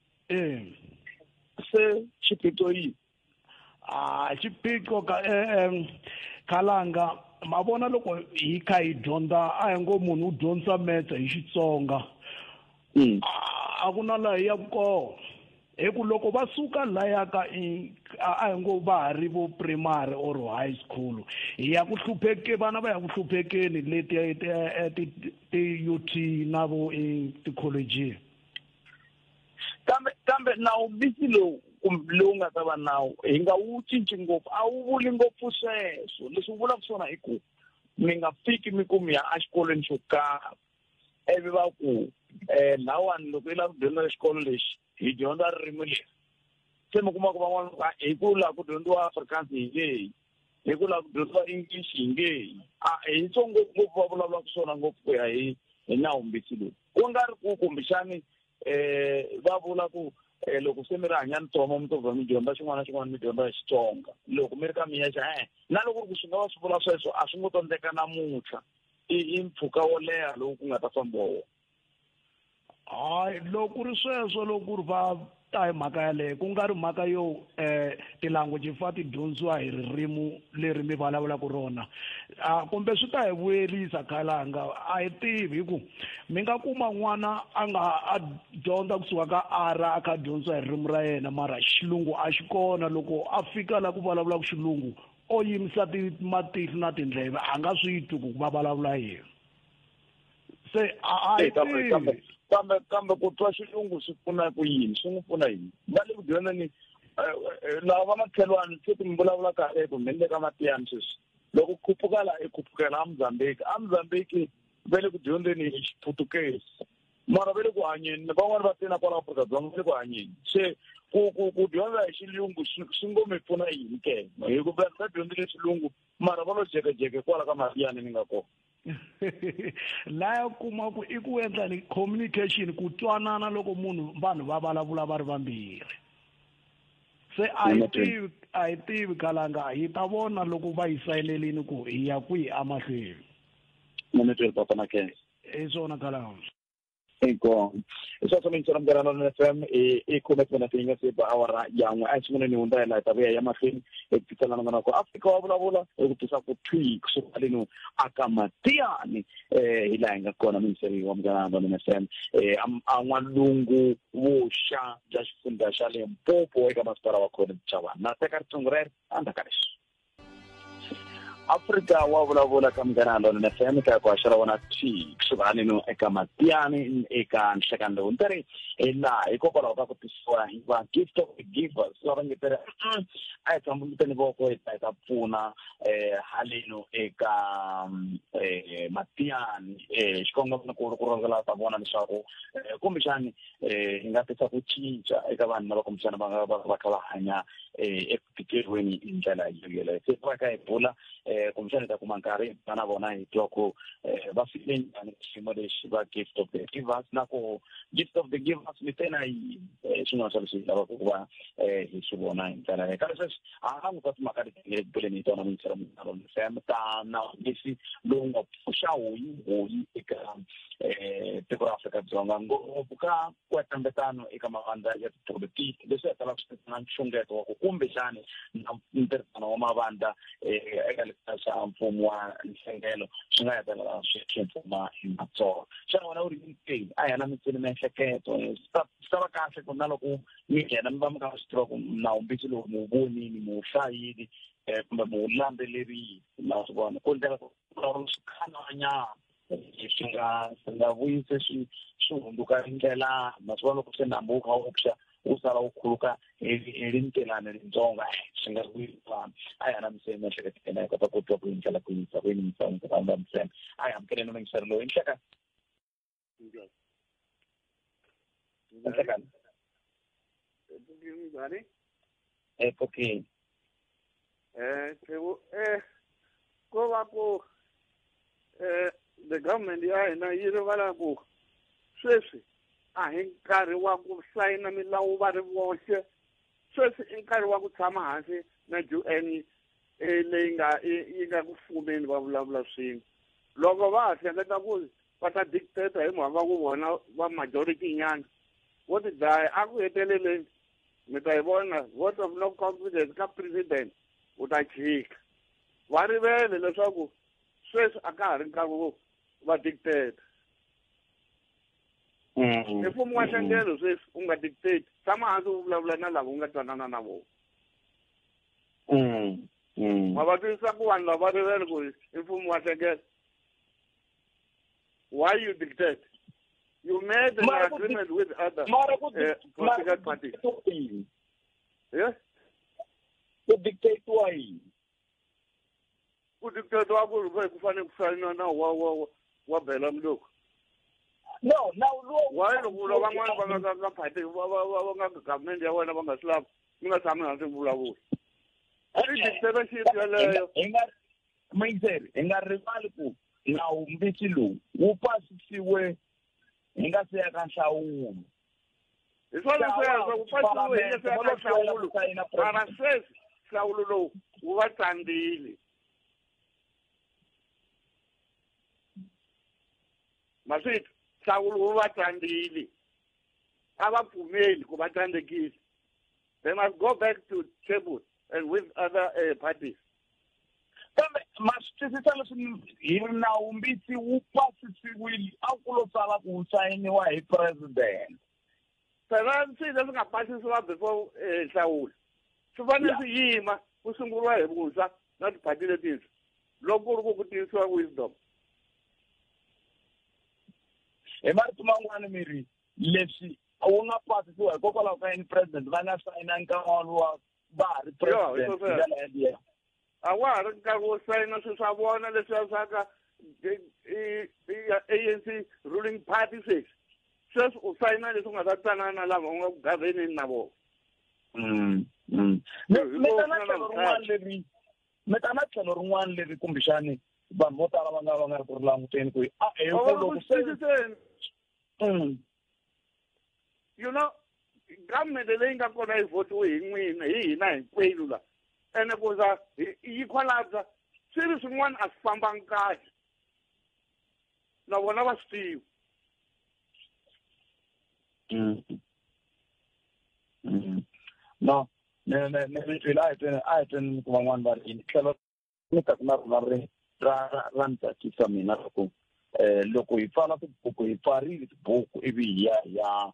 se xiphiqo yi xiphiqo Kalanga ma vona loko hi kha hi dyondza a hi ngo munhu u dyondzisa metse hi Xitsonga a ku na laha ya kona hi ku loko va suka laya ka a hi ngo va ha ri vo primary or high school hi ya ku hlupheke vana va ya ku hluphekeni leti ti-UT na vo ti-college kambe nawu bisi lowu nga ta va nawu hi nga wu cinci ngopfu a wu vuli ngopfu sweswo leswi wu vulaka swona hi ku mi nga fiki mi ku mi ya exikolweni xo karhi ivi va ku lawani loko i lava ku dyondza xikolo lexi hi dyondza ririmi leri se mi kuma ku van'wana hi ku lava ku dyondziwa Afrikaans hi ngeyi hi ku lava ku dyondziwa English hi ngeyi hi ntsongo ngopfu va vulavulaka swona ngopfu ku ya hi nawu mbisi lowu ku nga ri ku kumbexani va vula ku loko se mi ri hanya ntsongo mi to va mi dyondza xin'wana na xin'wana mi dyondza hi Xitsonga loko mi ri ka miyexa na loko ku swi nga va swi vula sweswo a swi ngo to endleka namuntlha i mpfhuka wo leha lowu ku nga ta famba wona hayi loko ku ri sweswo loko ku ri va ta hi mhaka yaleyo ku nga ri mhaka yo ti-language fa ti dyondziwa hi ririmi leri mi vulavulaka rona kumbe swi ta hi vuyerisa Kalanga a hi tivi hi ku mi nga kuma n'wana a dyondza kusuka ka a kha dyondziwa hi ririmi ra yena mara xilungu a xi kona loko a fika laha ku vulavulaka xilungu o yimisa matihlo na tindleve a nga swi twi ku va vulavula yena se a hi tivi kambe ku twa xilungu swi pfuna ku yini swi n'wi pfuna yini va le ku dyondzeni lava va makhelwani se mi vulavula kahle ku mi le ka matiyani sweswi loko khuphuka laha i khuphukela a Mozambique va le ku dyondzeni hi Xiputukezi mara vele ku hanyeni van'wani va tena kwala Afrika-Dzonga vele ku hanyeni se ku dyondza hi xilungu swi ngo mi pfuna yini ke hikuva va dyondzile xilungu mara va lo jekejeke kwala ka Matiani ni nga kona la kuma ku i ku endla ni communication ku twanana loko vanhu va vulavula va ri vambirhi se a hi tivi kalanga hi ta vona loko va yi sayinelini ku hi ya kwihi amahlweni ni twi papa na ke hi swona kalanga ego eso sono in Mganano FM e come pena tinga se ba awara yang a singone ni unda la tabe ya mahlweni e pitana ngana ko Africa wa vulavula e ku tisa ku twi ku sokaleno akamatiani ilanga kona ministry wa Mganano FM anwalungu wosha bya xifundza xa Limpopo eka masipala wa kona Chawana na teka ritsungurere andakarisho Africa wa vulavula ka Mganano FM ka kwa xara wana twi kusukani no eka Matiani eka nhlekando ntari la ikokola ka ku tisiwa hi va gift of the givers lava ngetera ai tambuliteni voko ita pfuna haleno eka Matiani xikongo na ku rongela ta vona leswaku kumbe xani hi nga tisa ku cinca eka vanhu lava kumbe va kha va hanya ekutikeriweni hi ndlela yeleyo se va ka hi bula kumshani ta kuma nkarhi bana vona hi twa ku va file njhani xiyimo lexi va gift of the givers na ku gift of the givers ni tena hi swin'wana swa leswi lava ku va hi swi vona hi ndlela leyi kambe sweswi a nga ta timhaka leti buleni hi tona minister Mganano FM ta na leswi lowu nga pfuxa hoyi eka tiko ra Afrika-Dzonga ngopfu ka kwetambetano eka mavandla ya tipolitiki leswi hetelaka swi na nxungeto wa ku kumbe xani na ntirhisano wa mavandla eka xa mfumo wa nhlengelo swi nga hetelela swi pfuma hi matsolo xana wena u ri yini a hi na mitsini miehleketo swi ta va kahle ku na loko mi nghena mi va mi ka swi tiva ku nawumbisi lowu mi wu vonini mi wu hlayini kumbe mi wu landzelerili na swi vona ku ndlela ku swi khananyana swi nga vuyise swi hunduka ndlela na swi vona loko swi nambuka wuxa u sala u khuluka hi rintelana ritsongo swi nga vuyisa a hi na miseni miehleketo ena hi kota ku twa ku ndlela ku yisa ku yini miseni miseni a hi amukeleni mingisari lowu inhleka okay ko va ku the government ya hina yi rivala ku sweswi a hi nkarhi wa ku sayina milawu va ri voxe sweswi i nkarhi wa ku tshama hansi na UN leyi nga ku fumeni va vulavula swin'we loko va ha hleketa ku va ta dictate hi mhaka ku vona va majority nyana vo ti dlaya a ku heteleleni mi ta hi vona vote of no confidence ka president u ta chika va rivele leswaku sweswi a ka ha ri nkarhi wo va dictate mfumo wa nhlengelo sweswi u nga dictate tshama hansi u vulavula na lava u nga twanana na vona ma va twisisa ku vanhu lava rivele ku mfumo wa nhlengelo why you dictate you made an agreement with other political parties yes ku dictate why ku dictate wa ku ku fanele ku sayina na wa bela mloko no why loko van'wana va nga party va nga government ya wena va nga swi lava mi nga tshami hansi vulavula i dictatorship yaleyo hi nga rivali ku nawumbisi lowu wu pasisiwe hi nga se ya ka nhlawulo hi swona sweswo ku pasisiwe hi nga se ya ka nhlawulo mara sweswi nhlawulo lowu wu va tsandzile maswiti nhlawulo wu va tsandzile a va pfumeli ku va tsandzekile they must go back to table and with other parties kambe masitwisisa leswi hi nawumbisi wu pasisiwile a ku lo sala ku sayiniwa hi president phela swi leswi nga pasisiwa before nhlawulo swi fanele swi yima ku sunguriwa hi vuntshwa na tipati letintshwa loko ku ri ku tiyisiwa wisdom hi marito man'wana miri leswi wu nga pasisiwa hikokwalaho ka yini president va nga sayina nkama wa va ha ri president a wa ha ri nkarhi wo sayina swilo swa vona leswi swa ka ANC ruling party sweswi sweswi u sayina leswi u nga ta twanana lava u nga ku gaveneni na vona. Metana tlhelo rin'wana leri kumbexani vanhu vo tala va nga ri ku ri languteni ku you know, government leyi nga kona yi votiwe hi n'wina hi hina hinkwerhu la ene ku za yi khwalabya swilo swin'wana a swi fambangi kahle na vona va swi tiva. No, I didn't one but in tlhelo ni ta na rona ri ra ntsakisa mina loko hi pfala tibuku hi pfarile tibuku ivi ya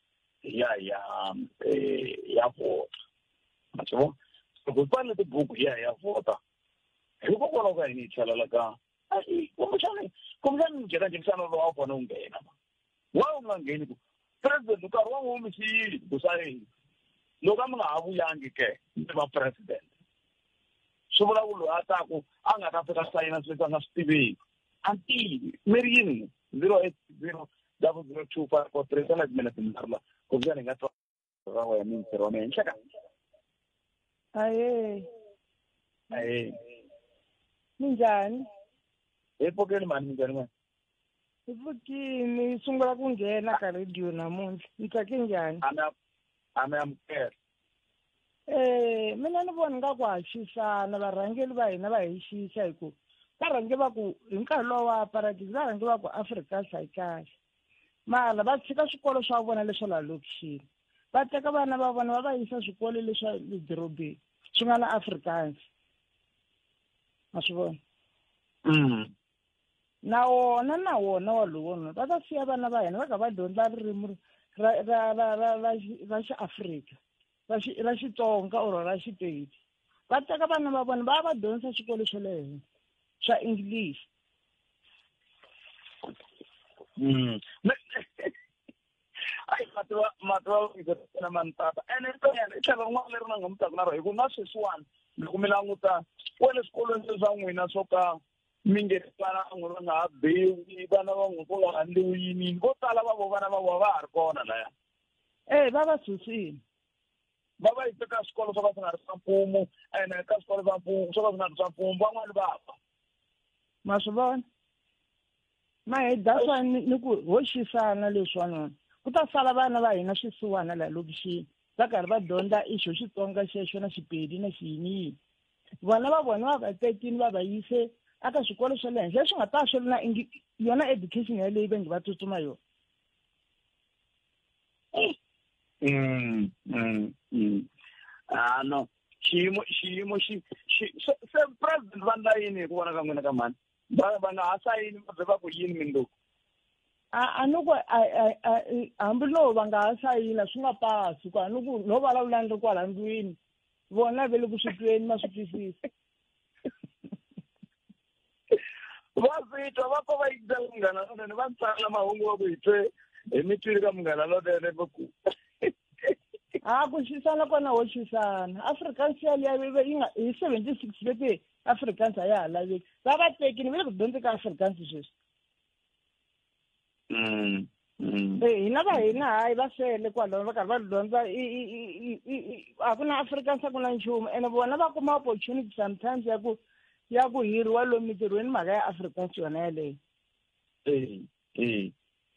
vota. Loko hi pfarile tibuku ya vota hikokwalaho ka yini hi tlhelela ka kumbexani njhekanjhekisano lowu a wu fanele wu nghena wa wu nga ngheni ku president nkarhi wa n'wi xiyili ku sa yini loko a mi nga ha vuyangi ke mi va president swi vula ku loyi a taku a nga ta fika sayina sweswi a nga swi tiveki a ntivi mi ri yini 080002543 sana timinete minharhu ku vuyani hi nga twa ra wena mintirho wa mina nhleka ahee minjhani epokeni mani minjhani n'wena hi pfukini sungula ku nghena ka radio namuntlha ni tsake njhani ami amukela mina ni vona nga ku haxisana varhangeli va hina va hi xisa hi ku va rhange va ku hi nkarhi lowa wa apartheid va rhange va ku Afrika yi kahle mara va tshika swikolo swa vona leswo la lokixini va teka vana va vona va va yisa swikolo leswa le dorobeni swi nga na Afrikaans a swi vona na wona wa lowo va ta siya vana va hina va ka va dyondza ririmi ra Afrika ra Xitsonga or ra Xipedi va teka vana va vona va dyondza xikolo xa le henhla xa English. Ai matwa na mantata ene i tlhela rin'wana leri na nga mutaka na ro hi ku na sweswiwani loko mi languta kwale swikolweni swa n'wina swo ka mi nghenisana n'wi va nga ha bewi vana va n'wi ku nga handliwi yini vo tala vana va ha ri kona laya va va susini va yi teka swikolo swo ka swi nga ri swa mfumo ene ka swikolo swa mfumo swo ka swi nga ri swa mfumo van'wani va fa ma swi vona ma hi daswa ni ku hoxisana leswiwanona ku ta sala vana va hina swisiwana laha lokixini va karhi va dyondza ixo Xitsonga xexo na Xipedi na xiyiniyini vona va vona va va tekini va va yise aka swikolo swa le henhla leswi nga ta swi ri na yona education ya leyi va nge va tsutsuma yona no xiyimo se president va ndla yini hi ku vona ka n'wina ka mani va nga ha sayini va va ku yini mindluku a ni ku hambi lowu va nga ha sayina swi nga pasi ku a ni ku no vulavula ni ri kwala ndlwini vona ve le ku swi tweni ma swi twisisa va vitwa va ko va yisa munghana lonene va tsala mahungu wa ku hi twe hi mi twile ka munghana lonene ku ku xisana kona ho xisana Afrikaans ya yi nga hi 76 leti Afrikaans a ya ha laveki va va tekini va le ku dyondza ka Afrikaans sweswi hina va hina hayi va swele kwalaho va karhi va dyondza a ku na Afrikaans a ku na nchumu ene vona va kuma opportunity sometimes ya ku hiriwa lomu mintirhweni mhaka ya Afrikaans yona yaleyo i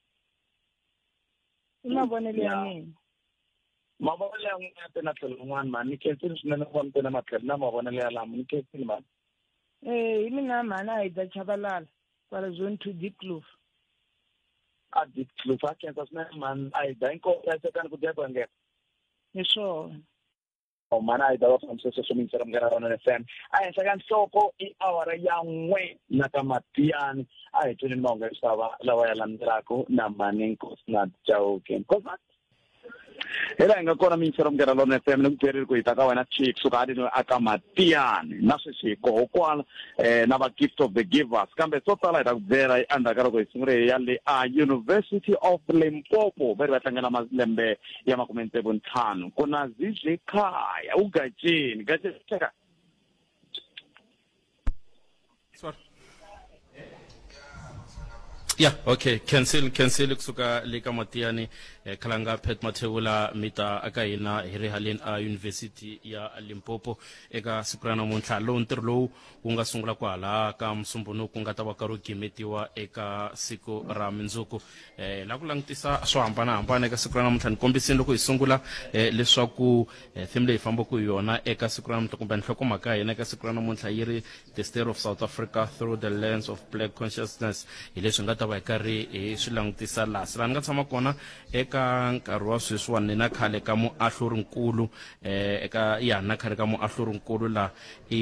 mavonelo ya mina mavonelo ya n'wina tena tlhelo rin'wana mani ni khensile swinene ku vona tena matlhelo na mavonelo ya lama ni khensile mani hi mina mhani a hi da Chabalala kwala zone 2 Diepkloof a Diepkloof a khensa swinene mani a hi da inkosi a sekani ku dya ku engeta hi swona mani a hi da va fambisisa swo mintsera munghana rona FM a henhla ka nhloko i awara ya n'we na ka Matiyani a hi tweni mahungu ya misava lawa ya landzelaka na mani nkosi na Chauke nkosi hela hi nga kona mintsero munghana rona FM ni ku byerile ku hi ta ka wena chick suka a dino aka Matiyani na sweswi hi koho kwala na va gift of the givers kambe swo tala hi ta ku byela hi endzhaku ka loko hi sungule ya le a University of Limpopo va ri va tlangela malembe ya 65 ku na Zidle Khaya ugajeni cheka sorry Yeah, okay. Cancel kusuka leka Matiani Kalanga Pet Matewula Mita Akaina Hirihalin University ya Limpopo eka Sukrana Monta Lonterlo kunga sungula kwala ka msumbuno kunga tabakaru kimetiwa eka siku raminzuku la kulangtisa swo hambana eka Sukrana Monta kombisendo ku isungula leswaku themle ifambo ku yona eka Sukrana Monta kumbe nhloko maka yena eka Sukrana Monta yiri the state of South Africa through the lens of black consciousness hileswi nga tava ekari swilangtisa la sila nga tshama kona eka nkarhi wa sweswiwani na khale ka muahlurinkulu eka yana khale ka muahlurinkulu la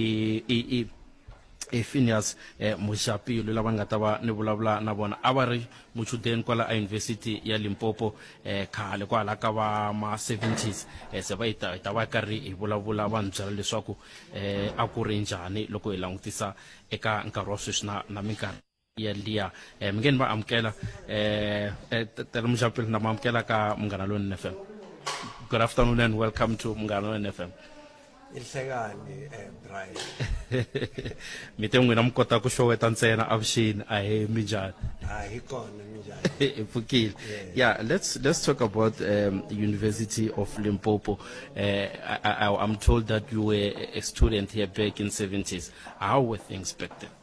Phineas Mojapelo lava nga ta va ni vulavula na vona a va ri muchudeni kwala a University ya Limpopo khale kwala ka va ma 70s se va ta va karhi hi vulavula va ni byela leswaku a ku ri njhani loko hi langutisa eka nkarhi wa sweswi na minkarhi ya liya mi nge ni va amukela tele Mojapelo na mi amukela ka Munghana Lonene FM. Good afternoon and welcome to Munghana Lonene FM. Ilsekani Brian mite n'wina mi kota ku xoweta ntsena avuxini a hi minjhani hi kona minjhani pfukile. Yeah, let's talk about University of Limpopo. I'm told that you were a student here back in 70s. How were things back then?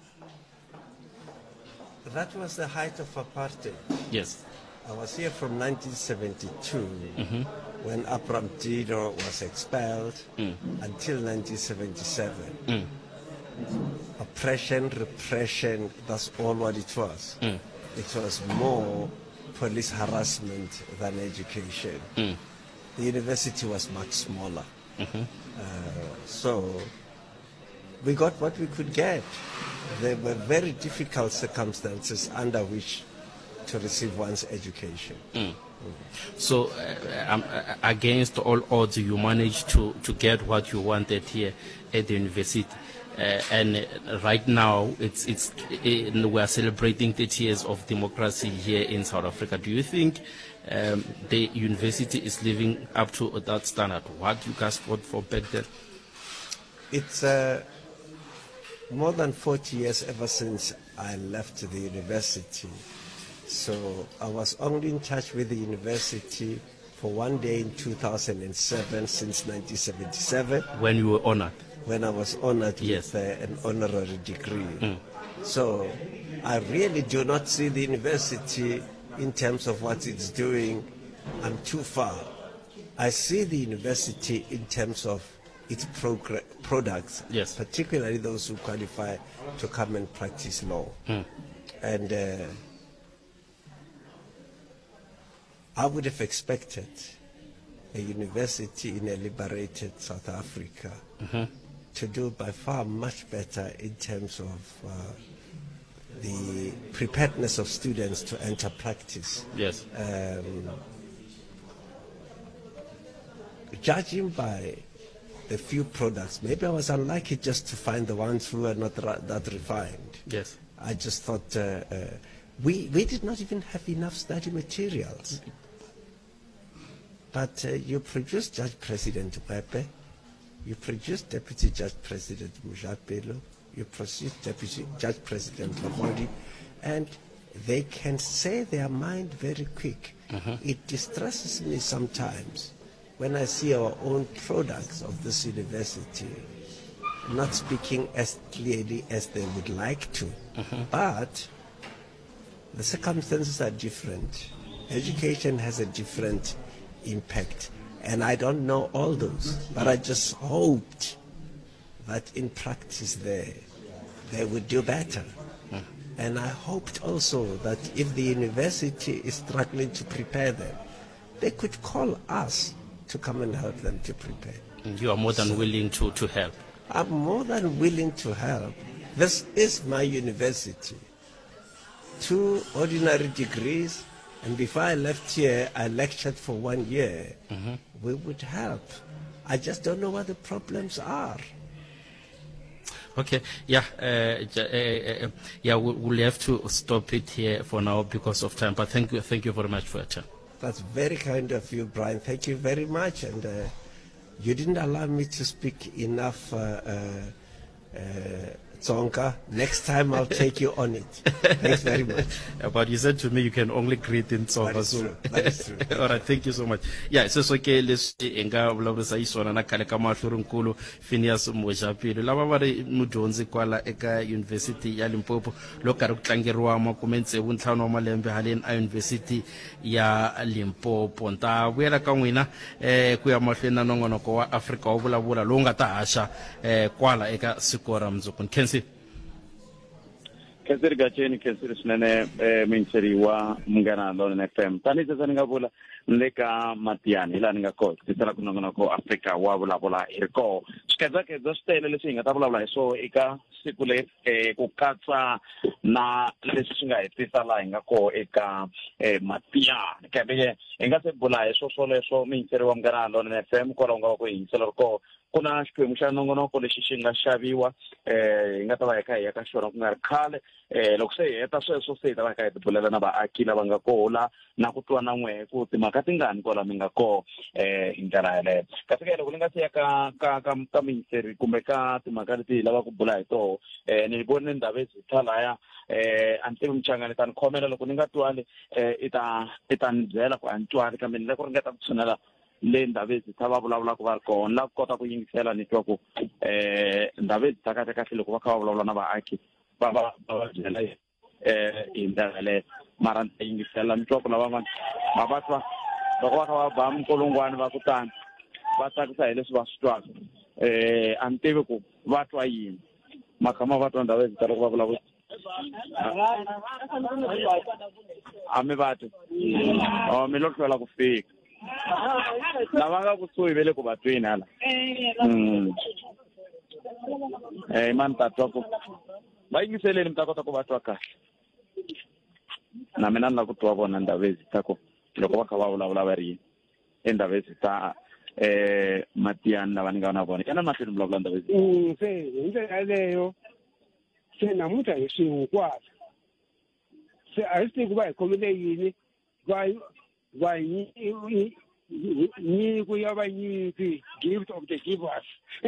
That was the height of apartheid. Yes. I was here from 1972 when Abraham Tito was expelled until 1977. Oppression, repression, that's all what it was. It was more police harassment than education. The university was much smaller. So we got what we could get. There were very difficult circumstances under which to receive one's education. So against all odds, you managed to get what you wanted here at the university. And right now, we are celebrating 30 years of democracy here in South Africa. Do you think the university is living up to that standard? What you guys fought for back then? It's more than 40 years ever since I left the university. So I was only in touch with the university for one day in 2007 since 1977. When you were honored? When I was honored yes. with an honorary degree. So I really do not see the university in terms of what it's doing. I'm too far. I see the university in terms of its products, yes. particularly those who qualify to come and practice law. And I would have expected a university in a liberated South Africa to do by far much better in terms of the preparedness of students to enter practice. Yes. Judging by the few products, maybe I was unlucky just to find the ones who were not that refined. Yes. I just thought we did not even have enough study materials. But you produced Judge President Pepe, you produced Deputy Judge President Mojapelo, you produced Deputy Judge President Mahodi, and they can say their mind very quick. It distresses me sometimes when I see our own products of this university not speaking as clearly as they would like to. But the circumstances are different. Education has a different impact, and I don't know all those, but I just hoped that in practice they would do better. And I hoped also that if the university is struggling to prepare them, they could call us to come and help them to prepare. You are more than willing to help. I'm more than willing to help. This is my university. 2 ordinary degrees, and before I left here, I lectured for 1 year. We would help. I just don't know what the problems are. Okay, yeah, we'll have to stop it here for now because of time. But thank you very much for your time. That's very kind of you, Brian. Thank you very much. And you didn't allow me to speak enough Tsonga. Next time I'll take you on it. Thanks very much. But you said to me you can only greet in Tsonga. That is true. That is true. All right, thank you so much. Yeah, so ke leswi enga vulavurisa iswona na khale ka mahlurunkulu Phineas Mojapelo lava va ri mudyondzi kwala eka University ya Limpopo loko karhi ku tlangeriwa 65 wa malembe haleni a University ya Limpopo. Nta vuyela ka n'wina ku ya mahlweni na nongonoko wa Africa wa vulavula lowu nga ta haxa kwala eka siku ra mundzuku. Kensiri gacheni kensiri swinene mincheri wa Munghana Lonene FM tani sasa nga vula leka Matiani la nga ko tsala ku nongonoko Africa wa vulavula iriko swikeza switele leswi nga ta vulavula hi so eka siku le ku katsa na leswi swi nga hetisa la nga ko eka Matiani kambe nga se vula hi so leswo mincheri wa Munghana Lonene FM ko ronga ko hinsela ko kuna xiphemu xa nongonoko lexi xi nga xaviwa nga ta va eka ya ka xona ku nga ri khale loko se heta sweswo se ta va ka tibulela na vaaki lava nga kola na ku twa na n'we ku timhaka tingani kola mi nga ko hi ndlela yaleyo kasi ke loko ni nga se ya ka ministeri kumbe ka timhaka leti lava ku bula hi toho ni vone ndhawu talaya antivi mchangani ta ni khomela loko ni nga twali i ta ni byela ku a ni twali kambe ni le ku ringeta ku tshunela le ndavezi ta va vulavula ku va ri kona la kota ku yingisela ni twa ku ndavezi ta kahle loko va kha va vulavula na vaaki va byela hi ndlela leyo mara ni ta yingisela ni twa ku lava vanhu va twa loko va kha va ba minkulungwana va kutani va tsakisa hi leswi va swi twaka a ni tivi ku va twa yini makhama va twa ndavezi ta loko va vulavula a mi vati mi lo hlwela ku fika lava nga kusuhi ve le ku vatweni hala mani ta twa ku va yingiseleni mi ta kota ku va twa kahle na mina ni la ku twa vona ndavezi ta ku loko va kha va vulavula va ri yini endavezi ta Matiani lava ni nga na vona yana mahlweni vulavula ndavezi se hi ndlela yaleyo se namuntlha hi swi hinkwaswo se a hi swi tivi ku va hi khomile yini nyiko ya vanyiki gift of the givers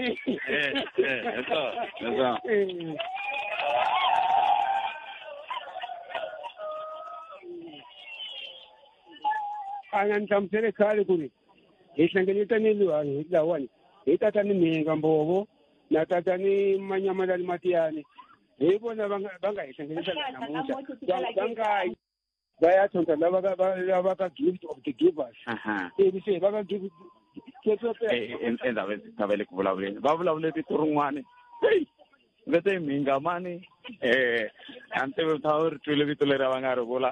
ana ni hlamusele khale ku ri hi hlengeletane lawani hi tata ni Mhinga Mbovo na tata ni Manyamalani Matiani hi vona va nga hi hlengeletana namuntlha va nga vaya thonta lava ka gift of the givers se va ka gift endavezi ta vele ku vulavuleni va vulavule vito rin'wana vete Mhinga mani a ni tivi ta ri twile vito leri va nga ri vula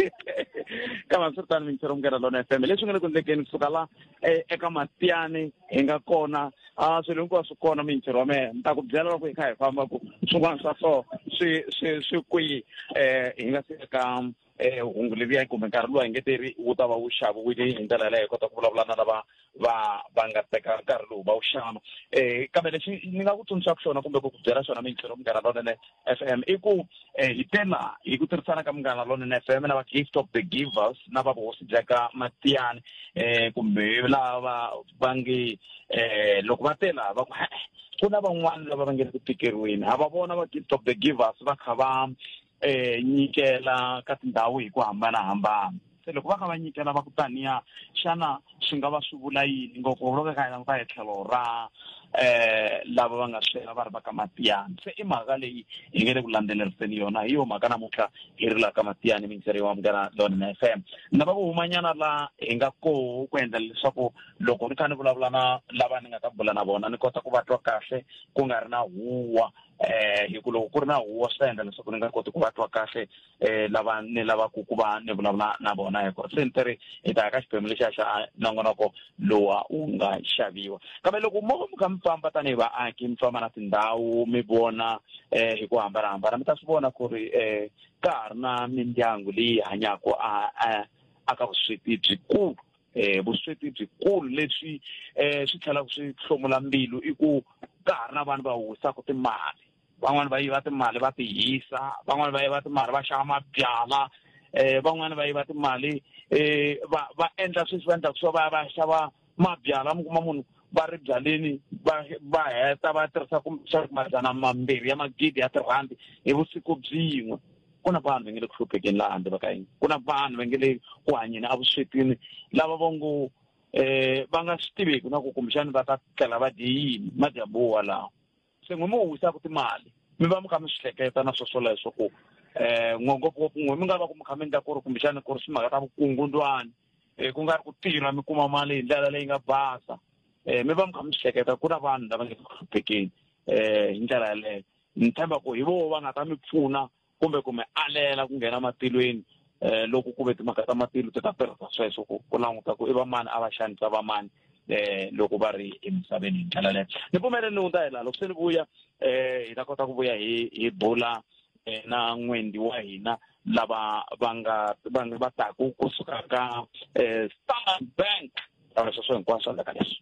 kama swi ri tani mincheri wa Munghana Lonene FM leswi nga le ku endlekeni kusuka la eka Matiani hi nga kona swilo hinkwaswo kona mincheri wa mehe ni ta ku byela loko hi kha hi famba ku swin'wana swa so swi kwihi hi nga se eka hungu leviya kumbe nkarhi luwa hi ngeteri wu ta va wu xaviwile hi ndlela leyo hi kota ku vulavula na lava va nga teka nkarhi lowu va wu xava kambe lexi ni nga ku tsundzuxaka xona kumbe ku byela xona mincheri wa Munghana Lonene FM i ku hi tela hi ku tirhisana ka Munghana Lonene FM na va gift of the givers na va vuhosi bya ka Matiani kumbe lava va nge loko va tela va ku na van'wana lava va nge ku tikeriweni ha va vona va gift of the givers va kha va nyikela ka tindhawu hi ku hambanahambana se loko va kha va nyikela va ku taniya xana swi nga va swi vula yini ngopfu loko ka hi tlhelo ra lava va nga swela va ri va ka Matiani se i mhaka leyi hi nge le ku landzeleriseni yona hi yo mhaka namuntlha hi ri la ka Matiani mincheri wa Munghana Lonene FM na va ku humanyana la hi nga koho ku endla leswaku loko ni kha ni vulavula na lava ni nga ta bula na vona ni kota ku va twa kahle ku nga ri na huwa hi ku loko ku ri na huwa swi ta endla leswaku ni nga koti ku va twa kahle lava ni lavaku ku va ni vulavula na vona hiko se ni tiri hi ta ya ka xiphemu lexiya xa nongonoko lowa wu nga xaviwa kambe loko mo mi kha mi famba tanihi vaaki mi famba na tindhawu mi vona hi ku hambanahambana mi ta swi vona ku ri ka ha ri na mindyangu leyi hanyaka aka vusweti byikulu vusweti byikulu leswi swi tlhelaka swi hlomula mbilu i ku ka ha ri na vanhu va huwisaka timali van'wani va yiva timali va ti hisa van'wani va yiva timali va xava mabyala van'wani va yiva timali va endla sweswi va endlaka swo va xava mabyala mi kuma munhu va ri byaleni va heta va tirhisa majana mambirhi ya magidi ya tirhandi hi vusiku byin'we. Ku na vanhu va nge le ku hluphekeni laha handle va ka hina, ku na vanhu va nge le ku hanyeni a vuswetini lava va ngo va nga swi tiveki na ku kumbexani va ta tlela va dye yini madyambuwa lawa. Se n'we mi huwisaka timali mi va mi kha mi swi hleketa na swoswoleswo ku ngopfungopfu n'we mi nga va ku mi kha mi endla ku ri kumbexani ku ri swimhaka ta vukungundwani ku nga ri ku tirha mi kuma mali hi ndlela leyi nga basa. Mi va mi kha mi swi hleketa ku na vanhu lava nge ku hluphekeni hi ndlela yaleyo. Ni tshemba ku hi vo va nga ta mi pfuna kumbe ku mi alela ku nghena matilweni loko ku ve timhaka ta matilo ti ta tirhisa sweswo ku languta ku i va mani a va xanisa va mani loko va ri emisaveni hi ndlela leyo. Ni pfumeleni ni hundza hi laha loko se ni vuya hi ta kota ku vuya hi bula na n'wendi wa hina lava va taku kusuka ka Standard Bank a sweswo hinkwaswo le ka leswi.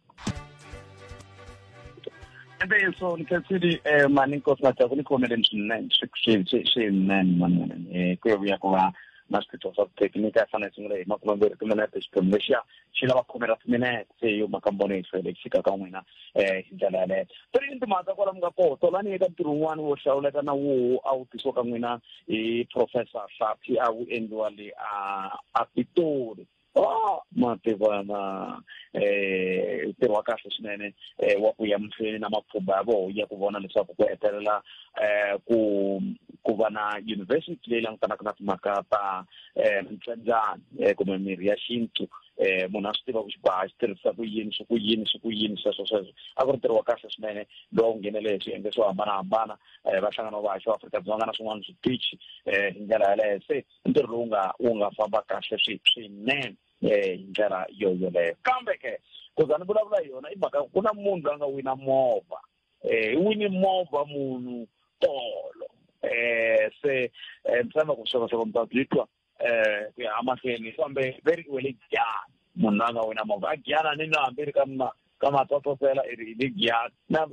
Ende so ni khensile mani nkosi Matsavu ni khomeleni swinene mani ku vuya ku va na swiphiqo swa thekiniki a fanele sungula hi makumbemberi timinete xiphemu lexiya xi lava khomela timinete se yo makambone hi hlwele xika ka n'wina hi ndlela yaleyo. Tiri timhaka kwala mi nga koho tolani eka ntirho wun'wana wo hlawuleka na wo a wu tisiwa ka n'wina hi Professor Hlapi a wu endliwa le a Pitori. Mativana ntirho wa kahle swinene wa ku ya mahlweni na mapfhumba ya vona ya ku vona leswaku ku hetelela ku va na university leyi langutanaka na timhaka ta ntlandzani kumbe mirhi ya xintu munhu a swi tiva ku xibaha xi tirhisa ku yini sweswo a ku ri ntirho wa kahle swinene lowu nghenele hi swiyenge swo hambanahambana va hlangana va vaaki va Afrika-Dzonga na swin'wana switichi hi ndlela yaleyo. Se ntirho lowu nga famba kahle swinene hi ndlela yoleyo. Kambe ke ku za ni vulavula hi yona i mhaka ku na munhu loyi a nga wina movha i wini movha munhu tolo se ni tshemba ku vuxokoxoko mi ta byi twa ku ya mahlweni kambe very well Giyani munhu loyi a nga wina movha a Giyani ni na hambi ri ka matsotsosela i ri Giyani na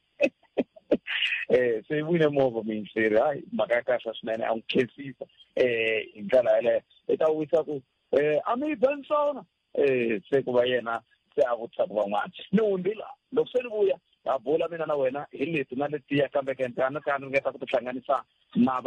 se i wine movha minsiri hayi mhaka ya kahle swinene a n'wi khensisa hi ndlela yaleyo i ta wisa ku Ami Benson se ku va yena se a vutisa ku van'wana ni hundzila loko se ni vuya a bula mina na wena hi leti na letiya kambe ke ni ngeta ku tihlanganisa na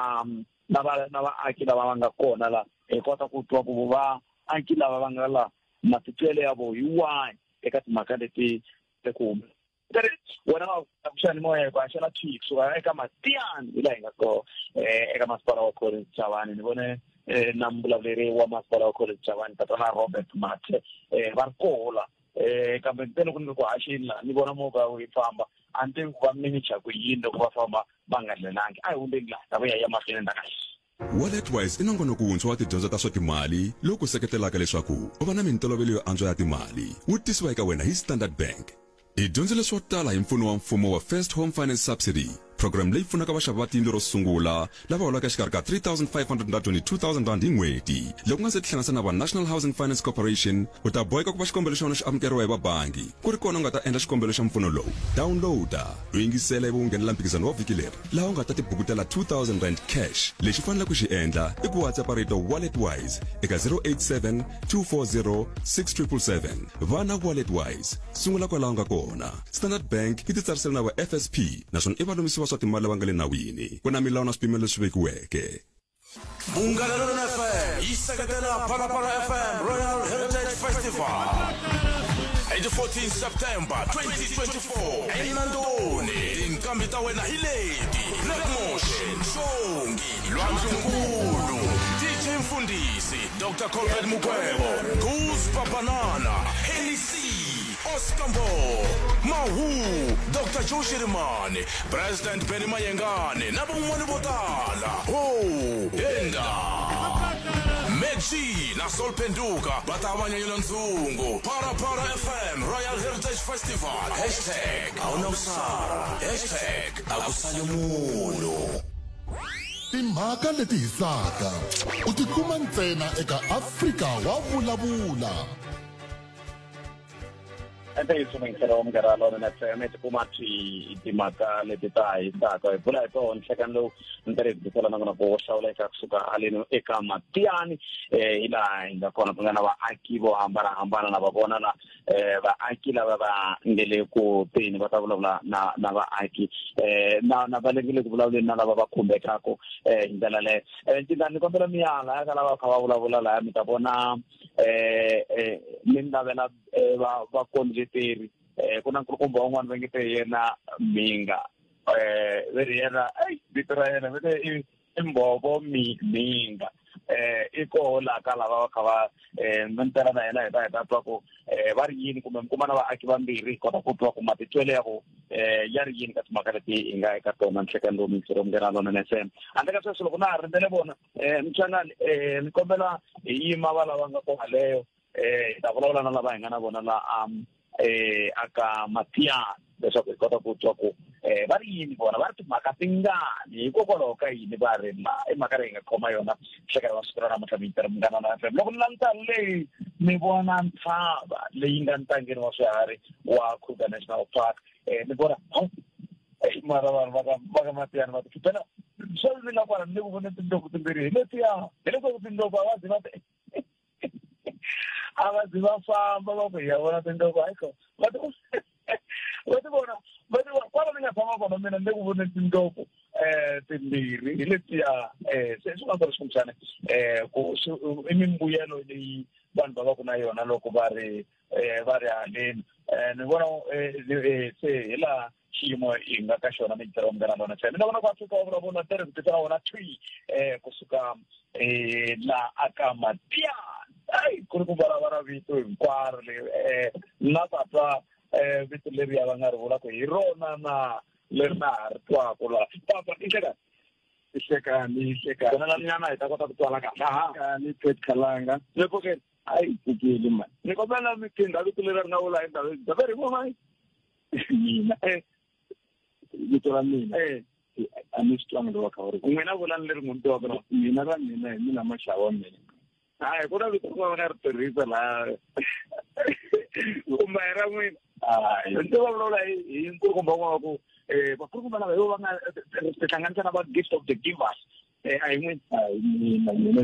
vaaki lava va nga kona la hi kota ku twa ku vaaki lava va nga la matitwele ya vo hi wani eka timhaka leti ku wena va kuxani moya ku haxela tweet kusuka eka Matiyani hi laha hi nga kona eka masipala wa College Chavani ni vone na mbulavuleri wa masipala wa College Chavani tatana Robert Mathe va ri kola kambe ntse loko ni ri ku haxeni laha ni vona movha wu yi famba a ni tivi ku va minicha ku yini loko va famba va nga dlelangi a hi hundzeni laha ta vuya ya mahlweni ndakaxi. WalletWise i nongonoko wuntshwa wa tidyondzo ta swa timali lowu ku seketelaka leswaku u va na mintolovelo yo antswa ya timali wu tisiwa eka wena hi Standard Bank. I dyondzile swo tala hi mpfuno wa mfumo wa First Home Finance Subsidy, program leyi pfunaka vaxavi va tiyindlu ro sungula lava holaka xikarhi ka 3,500 na 22,000 rand hi n'hweti. Loko nga se tihlanganisa na va National Housing Finance Corporation u ta boheka ku va xikombelo xa wena xi amukeriwa hi vabangi ku ri kona u nga ta endla xikombelo xa mpfuno lowu. Downloada u yingisela ivi u nghenela mphikizano wa vhiki leri laha u nga ta tibukutela 2,000 rand cash. lexi faneleke ku xi endla i ku WhatsApp rito WalletWise eka 087 240 6777. Va na WalletWise sungula kwalaho nga kona. Standard Bank yi titsarisela na va FSP naswona i valumisiwa swa timali lava nga le nawini ku na milawu na swipimelo leswi vekiweke. Mungalelo FM yi seketela Phalaphala FM Royal Heritage Festival 14 September 2024 eNandoni. Inkambi ta wena hi leti Black Motion, Songi, Lwanjunkulu, DJ Mfundisi, Dr. Colbert Mukwebo, Goose Papanana, Hennessy, Oscar Mbo, Mahu, Dr. Joe Shirimani, President Benny Mayengane, na van'wana vo tala. Mexi na Sol Penduka batavanyanyela nzungu Phalaphala FM Royal Heritage Festival #awunakusala #akusayo munhu. Timhaka leti hisaka u tikuma ntsena eka Afrika wa vulavula. Antes mengiselo umnganalo na-FM kumathi itimaka leti ta hisaka hi vula hi tona nhlekani ntirhisela na kona ku hlawuleka kusuka haleni eka Matiyani hilaha hi nga kona ku nga na vaaki vo hambanahambana na va vona la vaaki lava va ngele ku teni va ta vulavula na vaaki na va lengele ku vulavuleni na lava va khumbekaka hi ndlela leyo ni kombela miyala ya ka lava kha va vulavula laha mi ta vona mi navela va konjeteri ku na nkulukumba wan'wana va nge te yena Minga veri yena vito ra yena vete i Mbobo Minga i koho laha ka lava va kha va mentela na yena hi ta twa ku va ri yini kumbe mi kuma na vaaki vambirhi hi kota ku twa ku matitwelo ya ku ya ri yini ka timhaka leti hi nga eka tona nhlekani lowu mintsiro mngenalo na FM handle ka sweswo loko na ha rindzele vona mchangani ni kombela hi yima va lava nga kona leyo hi ta vulavula na lava hi nga na vona la aka Matiyani leswaku hi kota ku twa ku va ri yini vona va ri timhaka tingani hikokwalaho ka yini va ri la i mhaka leyi hi nga khoma yona nhlekani wa siku ra namuntlha mintsiro mnganalo na FM loko ni languta leyi ni vona ntshava leyi nga ntangeni wa swiharhi wa Kruger National Park ni vona mara vanhu va ka Matiyani va tipela swo ni la kwala ni ku vona tindlopfu timbirhi hi leswaku tindlopfu a va zi va famba va ku hi ya vona tindlopfu hayiko va ti vona kwala ni nga tshama kona mina ni ku vona tindlopfu timbirhi hi letiya se swi nga swi kumxana i mimbuyelo leyi vanhu va va ku na yona loko va ri haleni ni vona se hi laha xiyimo hi nga ka xona mintirho mnganalo na mina vona ku Afrika wa vulavula tirhi ku tisa wona kusuka laha aka Matiyani ku ri ku vulavula vito hinkwaro na ta twa vito leriya va nga ri vulaka hi rona na leri na ha ri twaka laha papa i hlekani kona la nyana hi ta kota ku twala kahle ni Pet Khalanga ni koke hayi tikeli mani ni kombela mi phinda vito leri ri nga vula hi ndhawu daveri vona mina vito ra mina a ni swi twanga loko kha ri n'wina vulani leri n'wi tiva kona mina ra mina hi mina maxawa mina hayi ku na vito ku va nga ri tirhisa laha kumbe ra n'wina nti va vulavula hi nkulukumba wa ku vakulukumba lava hi vo va nga tihlanganisa na va gift of the givers a hi n'wina mina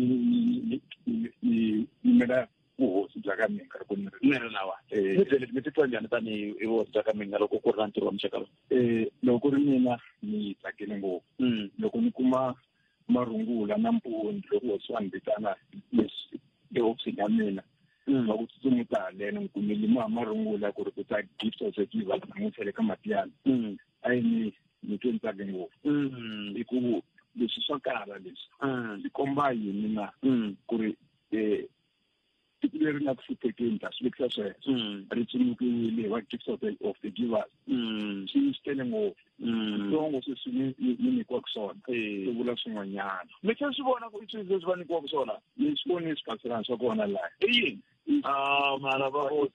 ni mela vuhosi bya ka Minga ku ni ri lawa mi titwa njhani tanihi hi vuhosi bya ka Minga loko ku ri na ntirho wa muxaka lowu loko ku ri mina ni tsakile ngopfu loko ni kuma marungula na mpundzu loko hosi wa ni vitana leswi ehofisini ya mina va ku tsutsumisa haleno ni kumile marungula ku ri ku ta gift of the givers namuntlha le ka Matiyani a yi ni twe ni tsake ngopfu hi ku leswi swa kala leswi swi komba yini na ku ri tiko leri nga ku hluphekeni ta swi vekisa sweswo ri tsumukile wa gift of the givers swi tele ngopfu switsongo sweswi ni nyikiwaka swona swi vula swin'wanyana mi tlhela swi vona ku i swilo leswi va nyikiwaka swona ni swi voni swiphaselana swa kona laha i yini mara va hosi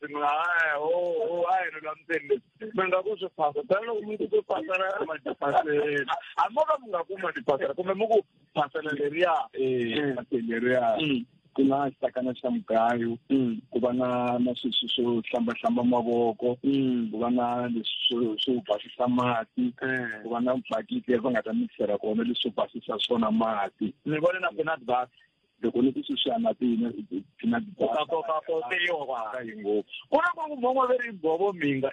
hayi ri lamuteni leswi mi nga ku swi phasa tani loko mi ku swi phasela matipasela hambi mo ka mi nga kuma tipasela kumbe mi ku phasela leriya leriya ku na xitakana xa mugayo ku va na sweswi swo hlamba mavoko ku va na leswi swo basisa mati ku va na bakiti leri va nga ta mikisera kona leswi swo basisa swona mati ni vone na peanut butter loko ni ku swi na peanut butter hi ngopfu ku na ku veri Mbobo Minga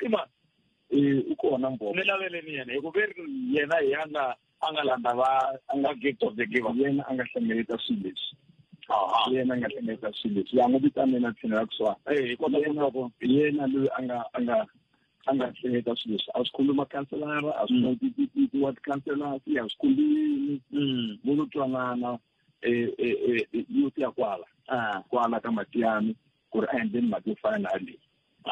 i kona Mbobo ni laveleni yena hi ku veri yena hi a nga landa a nga gift of the giver yena a nga hlengeleta swilo leswi yena nga hlengeleta swilo leswi ya n'wi vita mina tlhelo ra kusuhani yena loyi a nga hlengeleta swilo leswi a swi khumbi makhanselara a swi khumbi ti-ward councillors a swi khumbi vo lo twanana yo tiya kwala ka Matiyani ku ri a endleni mati yo fana na leyi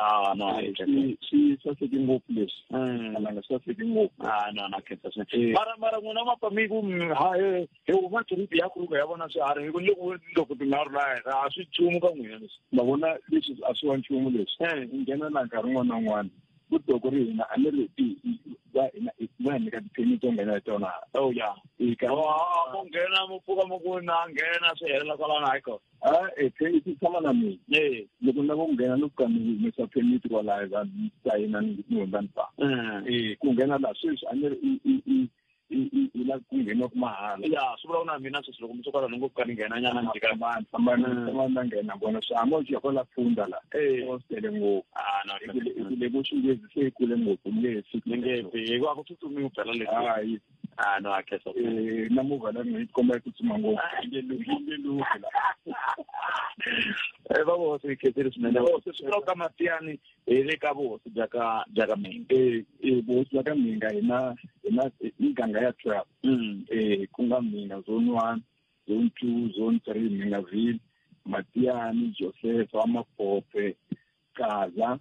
swi saseke ngopfu leswi alanga swi saseke ngopfu na khensa swinene mara n'wina mapamiku hi huma trip ya Kruger ya vona swiharhi hi ku loko ti nga ri laha a swi nchumu ka n'wina leswi ma vona leswi a swi wa nchumu leswi hi nghena na nkarhi wun'wana na wun'wana ku doko ri hina a ni ri va hina va hi nyika tiphini to nghena hi tona ya mo nghena nghena mupuka mukuna nghena swi helela kwalano hayiko phemiti tshama na mina loko na ku nghena loko ka mi sa phemiti kwalaho ka sayina ni hundza ni pa ku nghena laha sweswi a ni ri la ku nghena ku mahala ya swi vula na mina sweswi loko mi tsokala ni ngo ka ni nghena nyana ni jika mani famba na nghena vona swihamba u jika la pfunda la hostele ngopfu le ku xinghezi se kule ngopfu nge ku a ku tsutsumi phela leswi no akhe so na movha la ni komba ku tsuma ngopfu ngeluki la va vose ikhetile swinene vose swi vula ka Matiyani hi le ka vose jaka Minga vose jaka Minga hina iganga ya 12 ku nga Minga zone 1 zone 2 zone 3 Mingaville Matiyani Joseph Amapope Kaza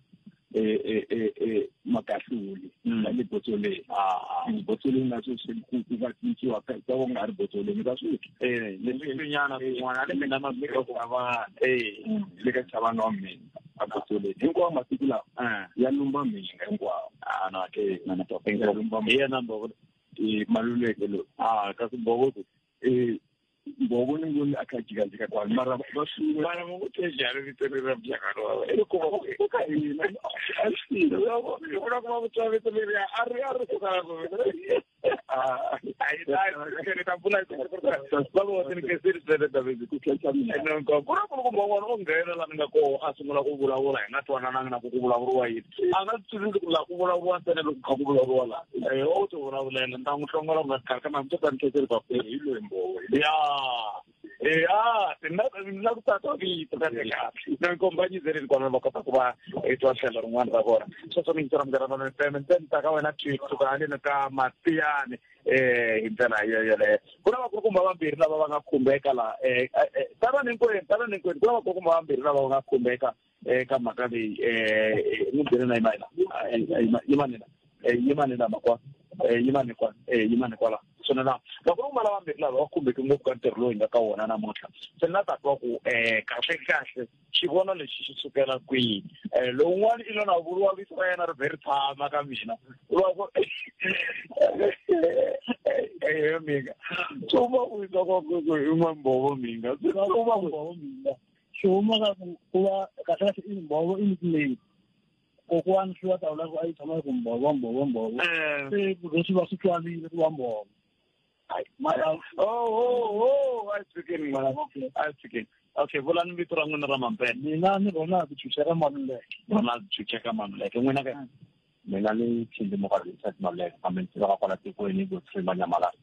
Makahluli le botole botole na so se ku ka tsiwa ka go ngari botole ni ka so le nyana ngwana le mina mabiko go aba le ka tsaba no mme a botole ngwa masikula ya lumba Minga ngwa no ke na to penga lumba yena mbogo maluleke lo ka mbogo mbogo ni ngoni akajika kwa mara basulu bana mo kutejara biterera byakaro ko ka ina asilo ora ko mutsabe tele ya ari ko ka ko ai dai ke ta pula ko babo tin ke sir se da be ku khetsa mina ko ko ko mbogo no ngena la nga ko asungula ku vulavula nga twana na ku vulavuriwa yi anga tsuru ku la ku vulavuriwa tene ku ka ku vulavuriwa la o to vulavula na ntangu hlongolo nga ka na mtota ke sir ba pe hilo mbogo ya na ku tata ki teka na kompanyi zeri kwa na bakata kuba etwa hlela rin'wana ra vona so mi tsara mgara na payment ta ka wena tshitsu ka ni ka Matiyani hi ndlela yele kuna va ku kumba vambirhi lava va nga khumbeka la tava ni kwini kuna va ku kumba vambirhi lava va nga khumbeka ka mhaka leyi ni byele na yimani na makwa yimani kwala sona na loko u mala vambirhi lava va khumbeke ngopfu ka ntirho lowu hi nga ka wona namuntlha se ni na ta twa ku kahle xivono lexi xi sukela kwihi lowun'wana i lona vuriwa vito ra yena ri vhe ri tshama ka mina Minga tsuma u yitwa ku i Mbogo Minga xihuma ka ku va kahle i Mbogo i nickname kokwani swi va tawula ku a yi tshama ku Mbogo se leswi va swi twalile ku va Mbogo I speaking. Okay, volani vito ra n'wina ra mampela. Mina ni vona ku chucheka Maluleke. Vona chucheka Maluleke. N'wina ke? Mina ni Thindi Mokwalisa Maluleke. Kambe ndzi va kwala tikweni ku Tshima Nyamalala.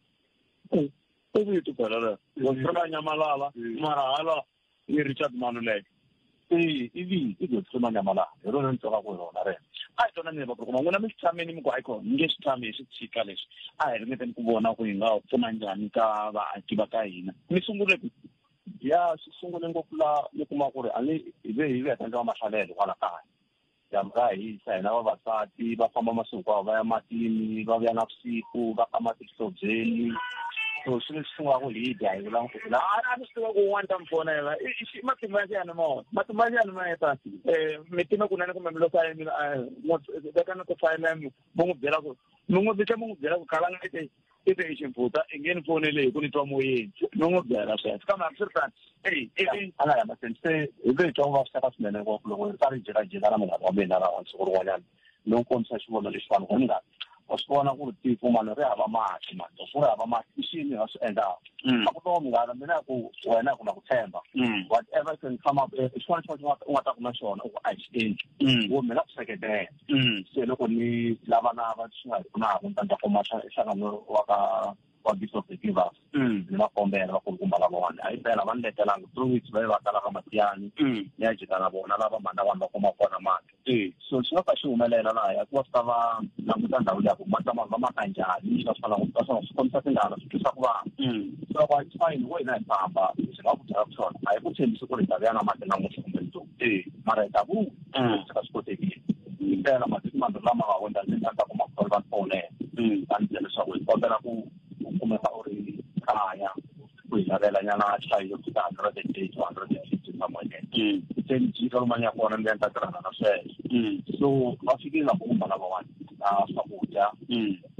Vito phela ku Tshima Nyamalala mara hala ni Richard Maluleke. Ivi ku Tshima Nyamalala. Rona ni tsoka ku rona re. Ai tona ni va ku n'wina mi tshameni mi ku ayiko nge swi tshami swi tshika leswi. A hi ringete ku vona ku hi nga pfuna njhani ka vaaki va ka hina. Mi sungule ku ya swi sungule ngopfu la ni kuma ku ri hi ve tandla mahlalelo kwala kaya ya mga hisa hina vavasati va famba masiku va ya matini va vuya navusiku va kama tihlobyeni so swi leswi nga ku hi dya hi vulanguti la a ni swi tiva ku un'wana ta mi fonela matimba ya ni ma heta mitima kunene kumbe mi lo fa veka na ku fayila mo n'wi byela ku khalanga ite hi ximfuta i nge ni fonele hi ku ni twa moyeni no n'wi byela sweswo kambe a swi ri tani a nga ya mahlweni se hi ve hi twa ku vaviseka swinene ngopfu loko hi karhi hi jelajela na munghana wa mina ra siku rin'wanyana no n'wi kombisa xivono lexi vanhu ku ni nga wa swi vona ku ri tiko mani ri hava mati ku ri hava mati i xini va swi endlaka a ku twa munghana mina ku wena ku na ku tshemba whatever can come up xin'wana xin'wana u nga ta kuma xona u ku a hi xi endli wo mina ku seketela se loko ni lava na va swi nga hi pfunaka ni ta ndza kuma nhlangano wa Bishop Givers ni va kombela va kulukumba la vona a hi mpela va ni letelanga 3 weeks va va talaka Matiyani ni ya jika na vona lava mani vanhu va kuma kona mati so swi nga ka xi humelela laha ku va swi ta va languta ndhawu liya ku mati va maka njhani va swi kombisa tindhala swi twisa ku vana so va fine wena hi famba swi nga ku byela ku swona a hi ku tshembisi ku ri hi ta vuya na mati namuntlha kumbe mundzuku mara hi ta ku swi ka swi kotekile impela matiko mambirhi lama nga wenda ndzi nga ta kuma ku va fonela va ni byela leswaku hi kombela ku kumeka u ri kaya ku hi lavela nyana hlayo yo fika 180 to 150 somewhere se ni jika lumani ya kona ndi ta tirhana na sweswo so va fikile na ku mbala van'wana na swakudya leswi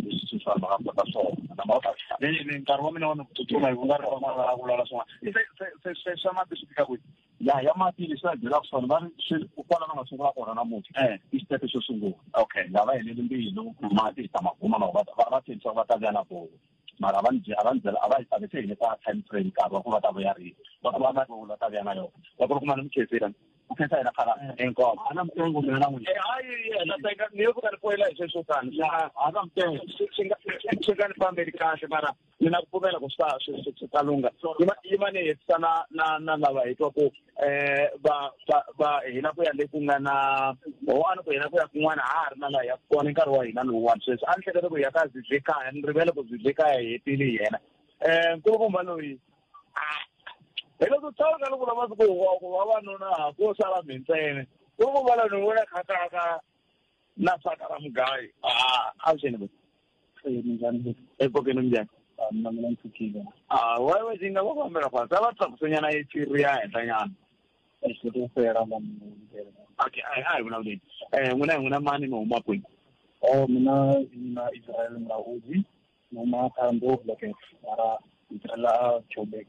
swali makapota swona namauta ni nkarhi wa mina wa ku tsutsuma hi ku nga ri wa kulala swin'wana se swa mati swi fika kwihi ya mati leswi va byelaka swona va ri ku kwana va nga sungula kona namuntlha i xitepe xo sungula okay lava heleli mbilu mati hi ta makuma va tshembisa va ta vuya na vona mara a va se heleta time frame nkarhi wa ku va ta vuya rini va ku va na vona ta vuya na yona va ku ri kuma ni mukhetsela ukhetha yena khala enkomo ana mtengo mina na n'wina hayi ni yo ku ta ni poyela hi sweswo tani ana mtengo swi nga ni fambeli kahle mara ni na ku pfumela ku swi ta lunga yima ni hetisana na lava hi twa ku va hina ku ya le ku nga na ana ku hina ku ya kun'wana ha ha ri na laha ya kona nkarhi wa hina lowuwani sweswi a ni hleketa ku hi ya ka zidle kaya ni rivele ku zidle kaya hi hetile hi yena nkulukumba loyi hi loko tsawuka loko lava ku vavanuna ko sala mintsene nkulukumba loyi ni vona khataka na saka ra mugayi a swi ni minjhani epokeni minjhani na mina ntsukile wewe ndzi nga va fambela kwala sa va tlakusanyana yi tsiri ya henhlanyana okay a hi vulavuleni n'wina mani mi huma kwini mina Israel Mraudi noma Thando Loket mara Israel Joburg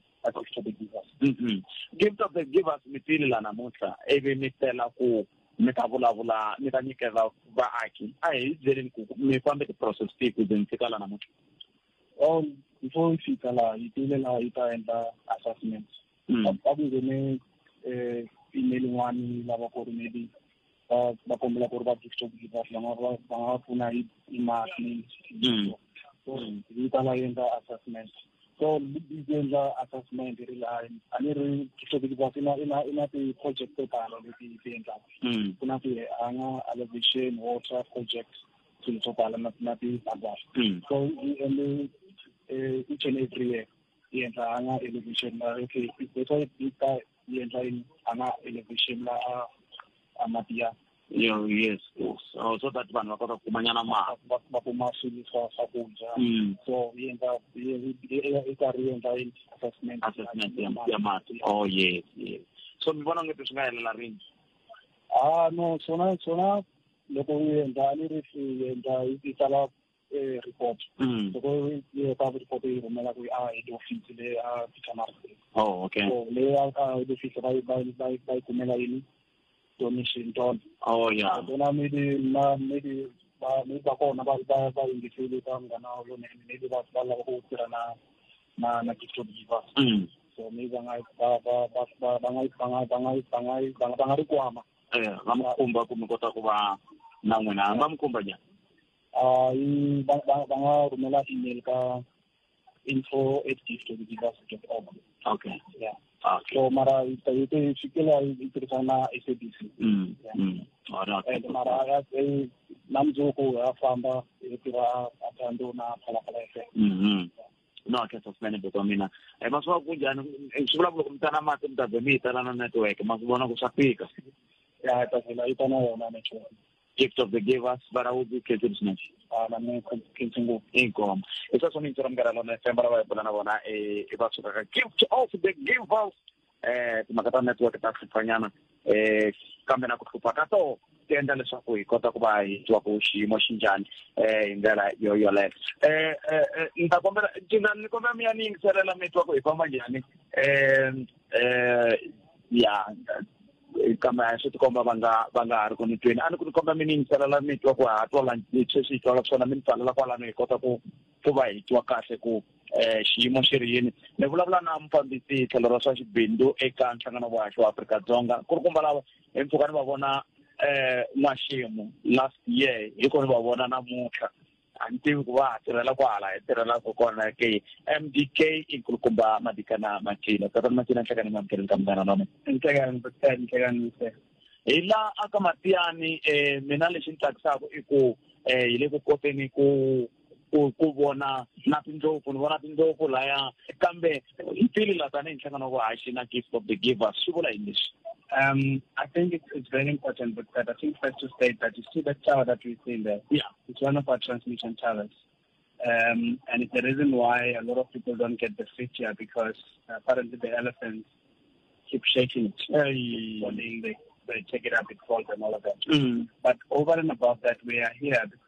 gift of the givers mi tile la namuntlha ivi mi tela ku mi ta vulavula mi ta nyikela vaaki a hi byeleni ku mi fambe ti-process tihi ku ze mi fika la namuntlha before we fika la hi tile la hi ta endla assessment a ku nghene email yin'wani lava ku ri maybe va kombela ku ri va gift of givers va nga pfuna hi mali so hi ta la endla assessment so liyenza assessment ri la a ni ri gift of givers ina ti-project to tala leti ti endlaka ku na ti-hanga elevation water projects swilo swo tala na ti-abas so each and every year hi endla hanga elevation okay that's why hi endla hanga elevation la amatiya yes so that vanhu va kota ku kumanyana va kuma swilo swa swakudya so hi endla hi endla assessment ya mati yes so mi vona ngeti swi nga helela rini no swona loko hi endla ni ri hi endla hi tsala report loko hi ta report hi rhumela ku hi office le Pietermaritzburg okay so le office va kumela yini donation don dona maybe va kona va yingiseli ka mngana lona maybe va lava ku tirha na gift of givers so maybe va nga ri kwama va mukumba ku mi kota ku va na n'wina va mukumba njhani va nga rhumela email ka info@giftofgivers.org okay so mara hi fikela hi tirhisana na SABC mara na mundzuku ha famba hi tirha Thando na Phalaphala FM no a khetha swinene beko mina ma swi va ku njhani swi vula ku loko mi ta na mati mi ta be mi yi tala na network ma swi vona ku swa fika ya ta vhela yi ta na yona network gift of the givers bara u khetseli swinene na me khetsi ngopfu inkomo i sweswo mi ntsura mugara lona FM ra va hi bula na vona va suka ka gift of the givers timhaka ta network ta hlupfanyana kambe na ku hlupha ka to ti endla leswaku hi kota ku va hi twa ku xiyimo xi njhani hi ndlela yoleyo ni kombela mi ya ni yingiselela mi twa ku hi famba njhani kambe swi tikomba va nga ha ri ku ni tweni a ni ku ni komba mi ni yingiselela mi twa ku ha twa leswi hi twaka swona mi ni pfalela kwalano hi kota ku va hi twa kahle ku xiyimo xi ri yini ni vulavula na mufambisi tlhelo ra swa xibindu eka nhlangano wa wa Afrika-Dzonga ku ri kumba lava hi mpfhuka ni va vona n'waxemu last year hi ko ni va vona namuntlha a ni tivi ku va ha tirhela kwala hi tirhelaka kona ke MDK i nkulukumba Madikana Machina tata Machina nhlekani ma mkereni ka mngana nome nhlekani hi la aka Matiyani mina lexi ni tsakisaka i ku hi le ku koteni ku vona na tindlopfu ni vona tindlopfu laya kambe hi tile la tanihi nhlangano wa haxi na gift of the givers swi vula yini leswi I think it's very important, but I think first to state that you see that tower that we see there. Yeah, it's one of our transmission towers. And it's the reason why a lot of people don't get the fit here because apparently the elephants keep shaking it. They take it up, it falls and all of that. But over and above that, we are here because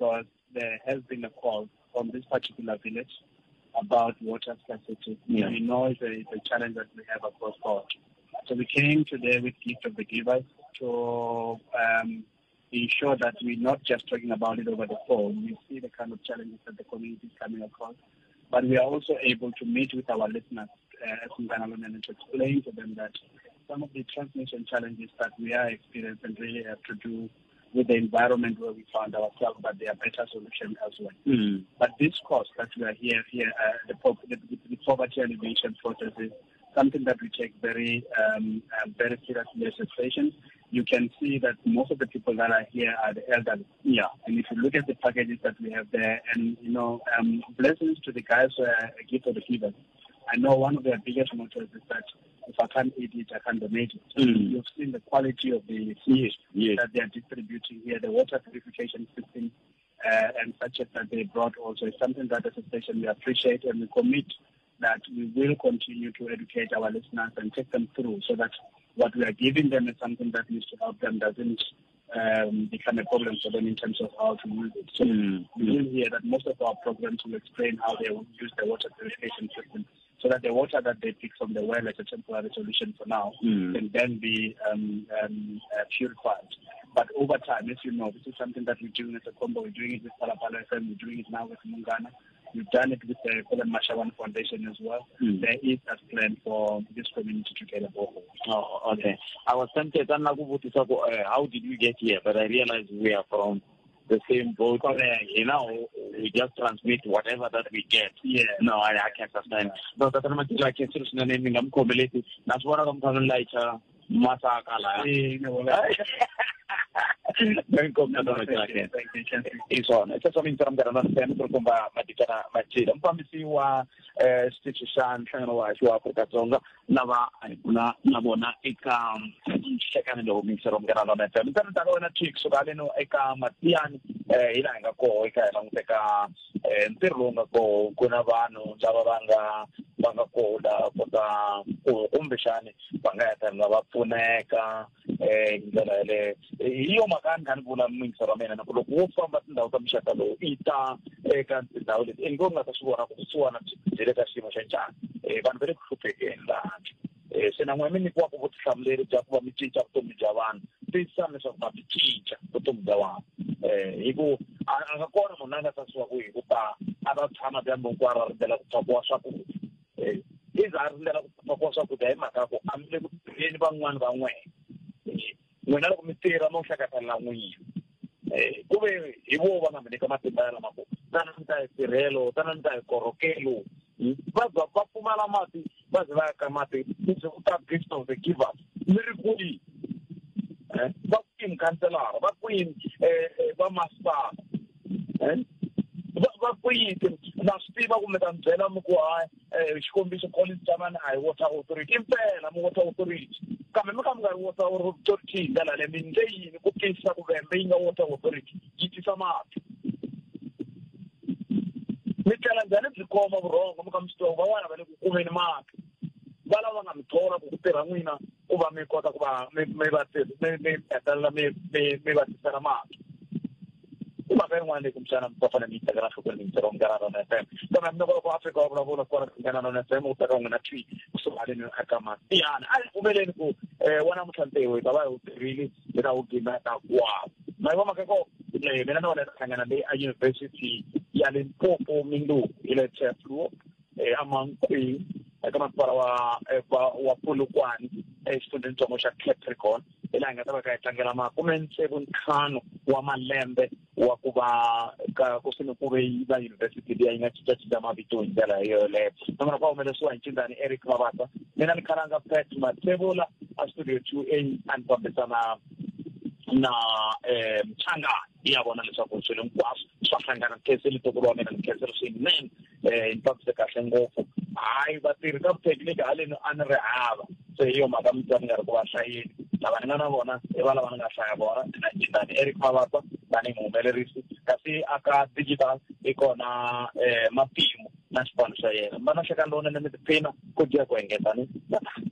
there has been a call from this particular village about water scarcity. Yeah. We know it's a challenge that we have across board. So we came today with Gift of the Givers to ensure that we're not just talking about it over the phone. We see the kind of challenges that the community is coming across, but we are also able to meet with our listeners as Mgangalon and to explain to them that some of the transmission challenges that we are experiencing really have to do with the environment where we found ourselves, but there are better solutions elsewhere. Mm. But this course that we are here, the poverty alleviation process is something that we take very seriously as a station. You can see that most of the people that are here are the elderly. Yeah. And if you look at the packages that we have there, and blessings to the guys who are a gift of the givers. I know one of their biggest mottos is that if I can't eat it, I can't donate it. Mm. You've seen the quality of the food that they are distributing here, the water purification system and such that they brought also is something that as a station we appreciate, and we commit that we will continue to educate our listeners and take them through so that what we are giving them is something that needs to help them, doesn't become a problem for them in terms of how to use it. So we will hear that most of our programs will explain how they will use the water purification system so that the water that they pick from the well as a temporary solution for now can then be purified. But over time, as you know, this is something that we're doing as a combo. We're doing it with Palapala FM. We're doing it now with Mungana. We've done it with the Colin Mashawan Foundation as well. There is a plan for this community to get a borehole. Oh, okay. I was tempted, how did we get here? But I realized we are from the same boat. We just transmit whatever that we get. Yeah. No, I can't understand. No, that's not like a solution naming them community. That's what I'm talking like Masakala. Isona sesomintira mngarana sena kurikomba madikana machira mufambisi wa institution nhlangano wacho wa Afrika-Dzonga lava na vona eka nhlekani lowu ministero mngarana na FM ntsena ta wena kusuka leno eka Matiyani hi laha hi nga koho eka hi languteka ntirho lowu nga koho ku na vanhu lava va nga koho laha kota kumbexani va nga heta va pfuneka hi ndlela yaleyo hi yo mhaka ni kha ni vula ministero wa mina na ku loko wo famba tindhawu ta muxaka lowu i ta eka tindhawu leti i ngo nga ta swi vona ku vusiwana byi le ka xiyimo xa njhani vanhu va le ku hluphekeni laha se na n'we mi nyikiwaka vutihlamuleri bya ku va mi cinca vutomi bya vanhu tiyisisani leswaku va mi cinca vutomi bya vanhu hi ku a nga kona munhu a nga tsasiwa ku hi ku ta a va tshama dyambu hinkwaro a rindzela ku phakiwa swakudya i za a rindzela ku phakiwa swakudya hi mhaka ku a mi le ku tirheni van'wani va n'wena n'wina loko mi tirha no hlekatalela n'wina ku ve hi vo va nga mi nyika matimba ya lama ku tana mi ta hi tirhelo tana mi ta hi korhokelo va pfumala mati va ze va ya ka mati leswi ku ta gift of the givers mi ri kwihi va kwini khanselara va kwini va masipala va kwini na swi tiva kumbe ta mi byela mi ku hayi xikombiso college jamani a hi water authority impela mi water authority kambe mi ka mi nga ri water authority hi ndlela leyi mi nge yini ku tiyisisa ku vhembe yi nga water authority yi tisa mati mi tlela njhani byi khoma vurhongo mi ka mi swi tiva van'wana va le ku kumeni mati va lava nga mi thola ku tirha n'wina ku va mi kota ku va mi hetelela mi va tisela mati i mhaka yin'wana leyi kumbexana va fanele mi yi tekela nhlokweni ministero wa Mgangalon FM kambe mi loko Afrika va vulavula kona Mgangalon FM u teka n'wina twi kusuka leni eka Matiyani a hi pfumeleni ku wona mutlhanteho hi ta va hi wu tirhile hi ta wu gimeta kwavo ma hi va mhaka ko mina na wona ta hlangana leyi a University ya Limpopo Mindulu hi le Chefluo eMankweng eka masipala wa Polokwane exifundeni ntsongo xa Capricorn hi laha hi nga ta va ka hi tlangela 65 wa malembe wa ku va ku ve va university leyi yi nga cincacinca mavito hi ndlela yoleyo namona kwa humelesiwa hi Ncindani Eric Mabasa mina ni khalanga Pat Mathebula a studio 2A a ni fambisana na Mchangani ya vona leswaku swilo hinkwaswo swa hlangana nkhensi litokolo wa mina ni khensela swinene ni fambise kahle ngopfu hayi vatirhi ka vuthekiniki haleni a ni ri hava se hi yo mhaka mi twa ni nga ri ku va hlayeni lava ni nga na vona i va lava ni nga hlaya vona na Ncindani Eric Mabasa tanihi muhumelerisi kasi aka digital i kona Matimu na xipano xa yena ma na hlekani lowunene mi tiphina ku dya ku hengetani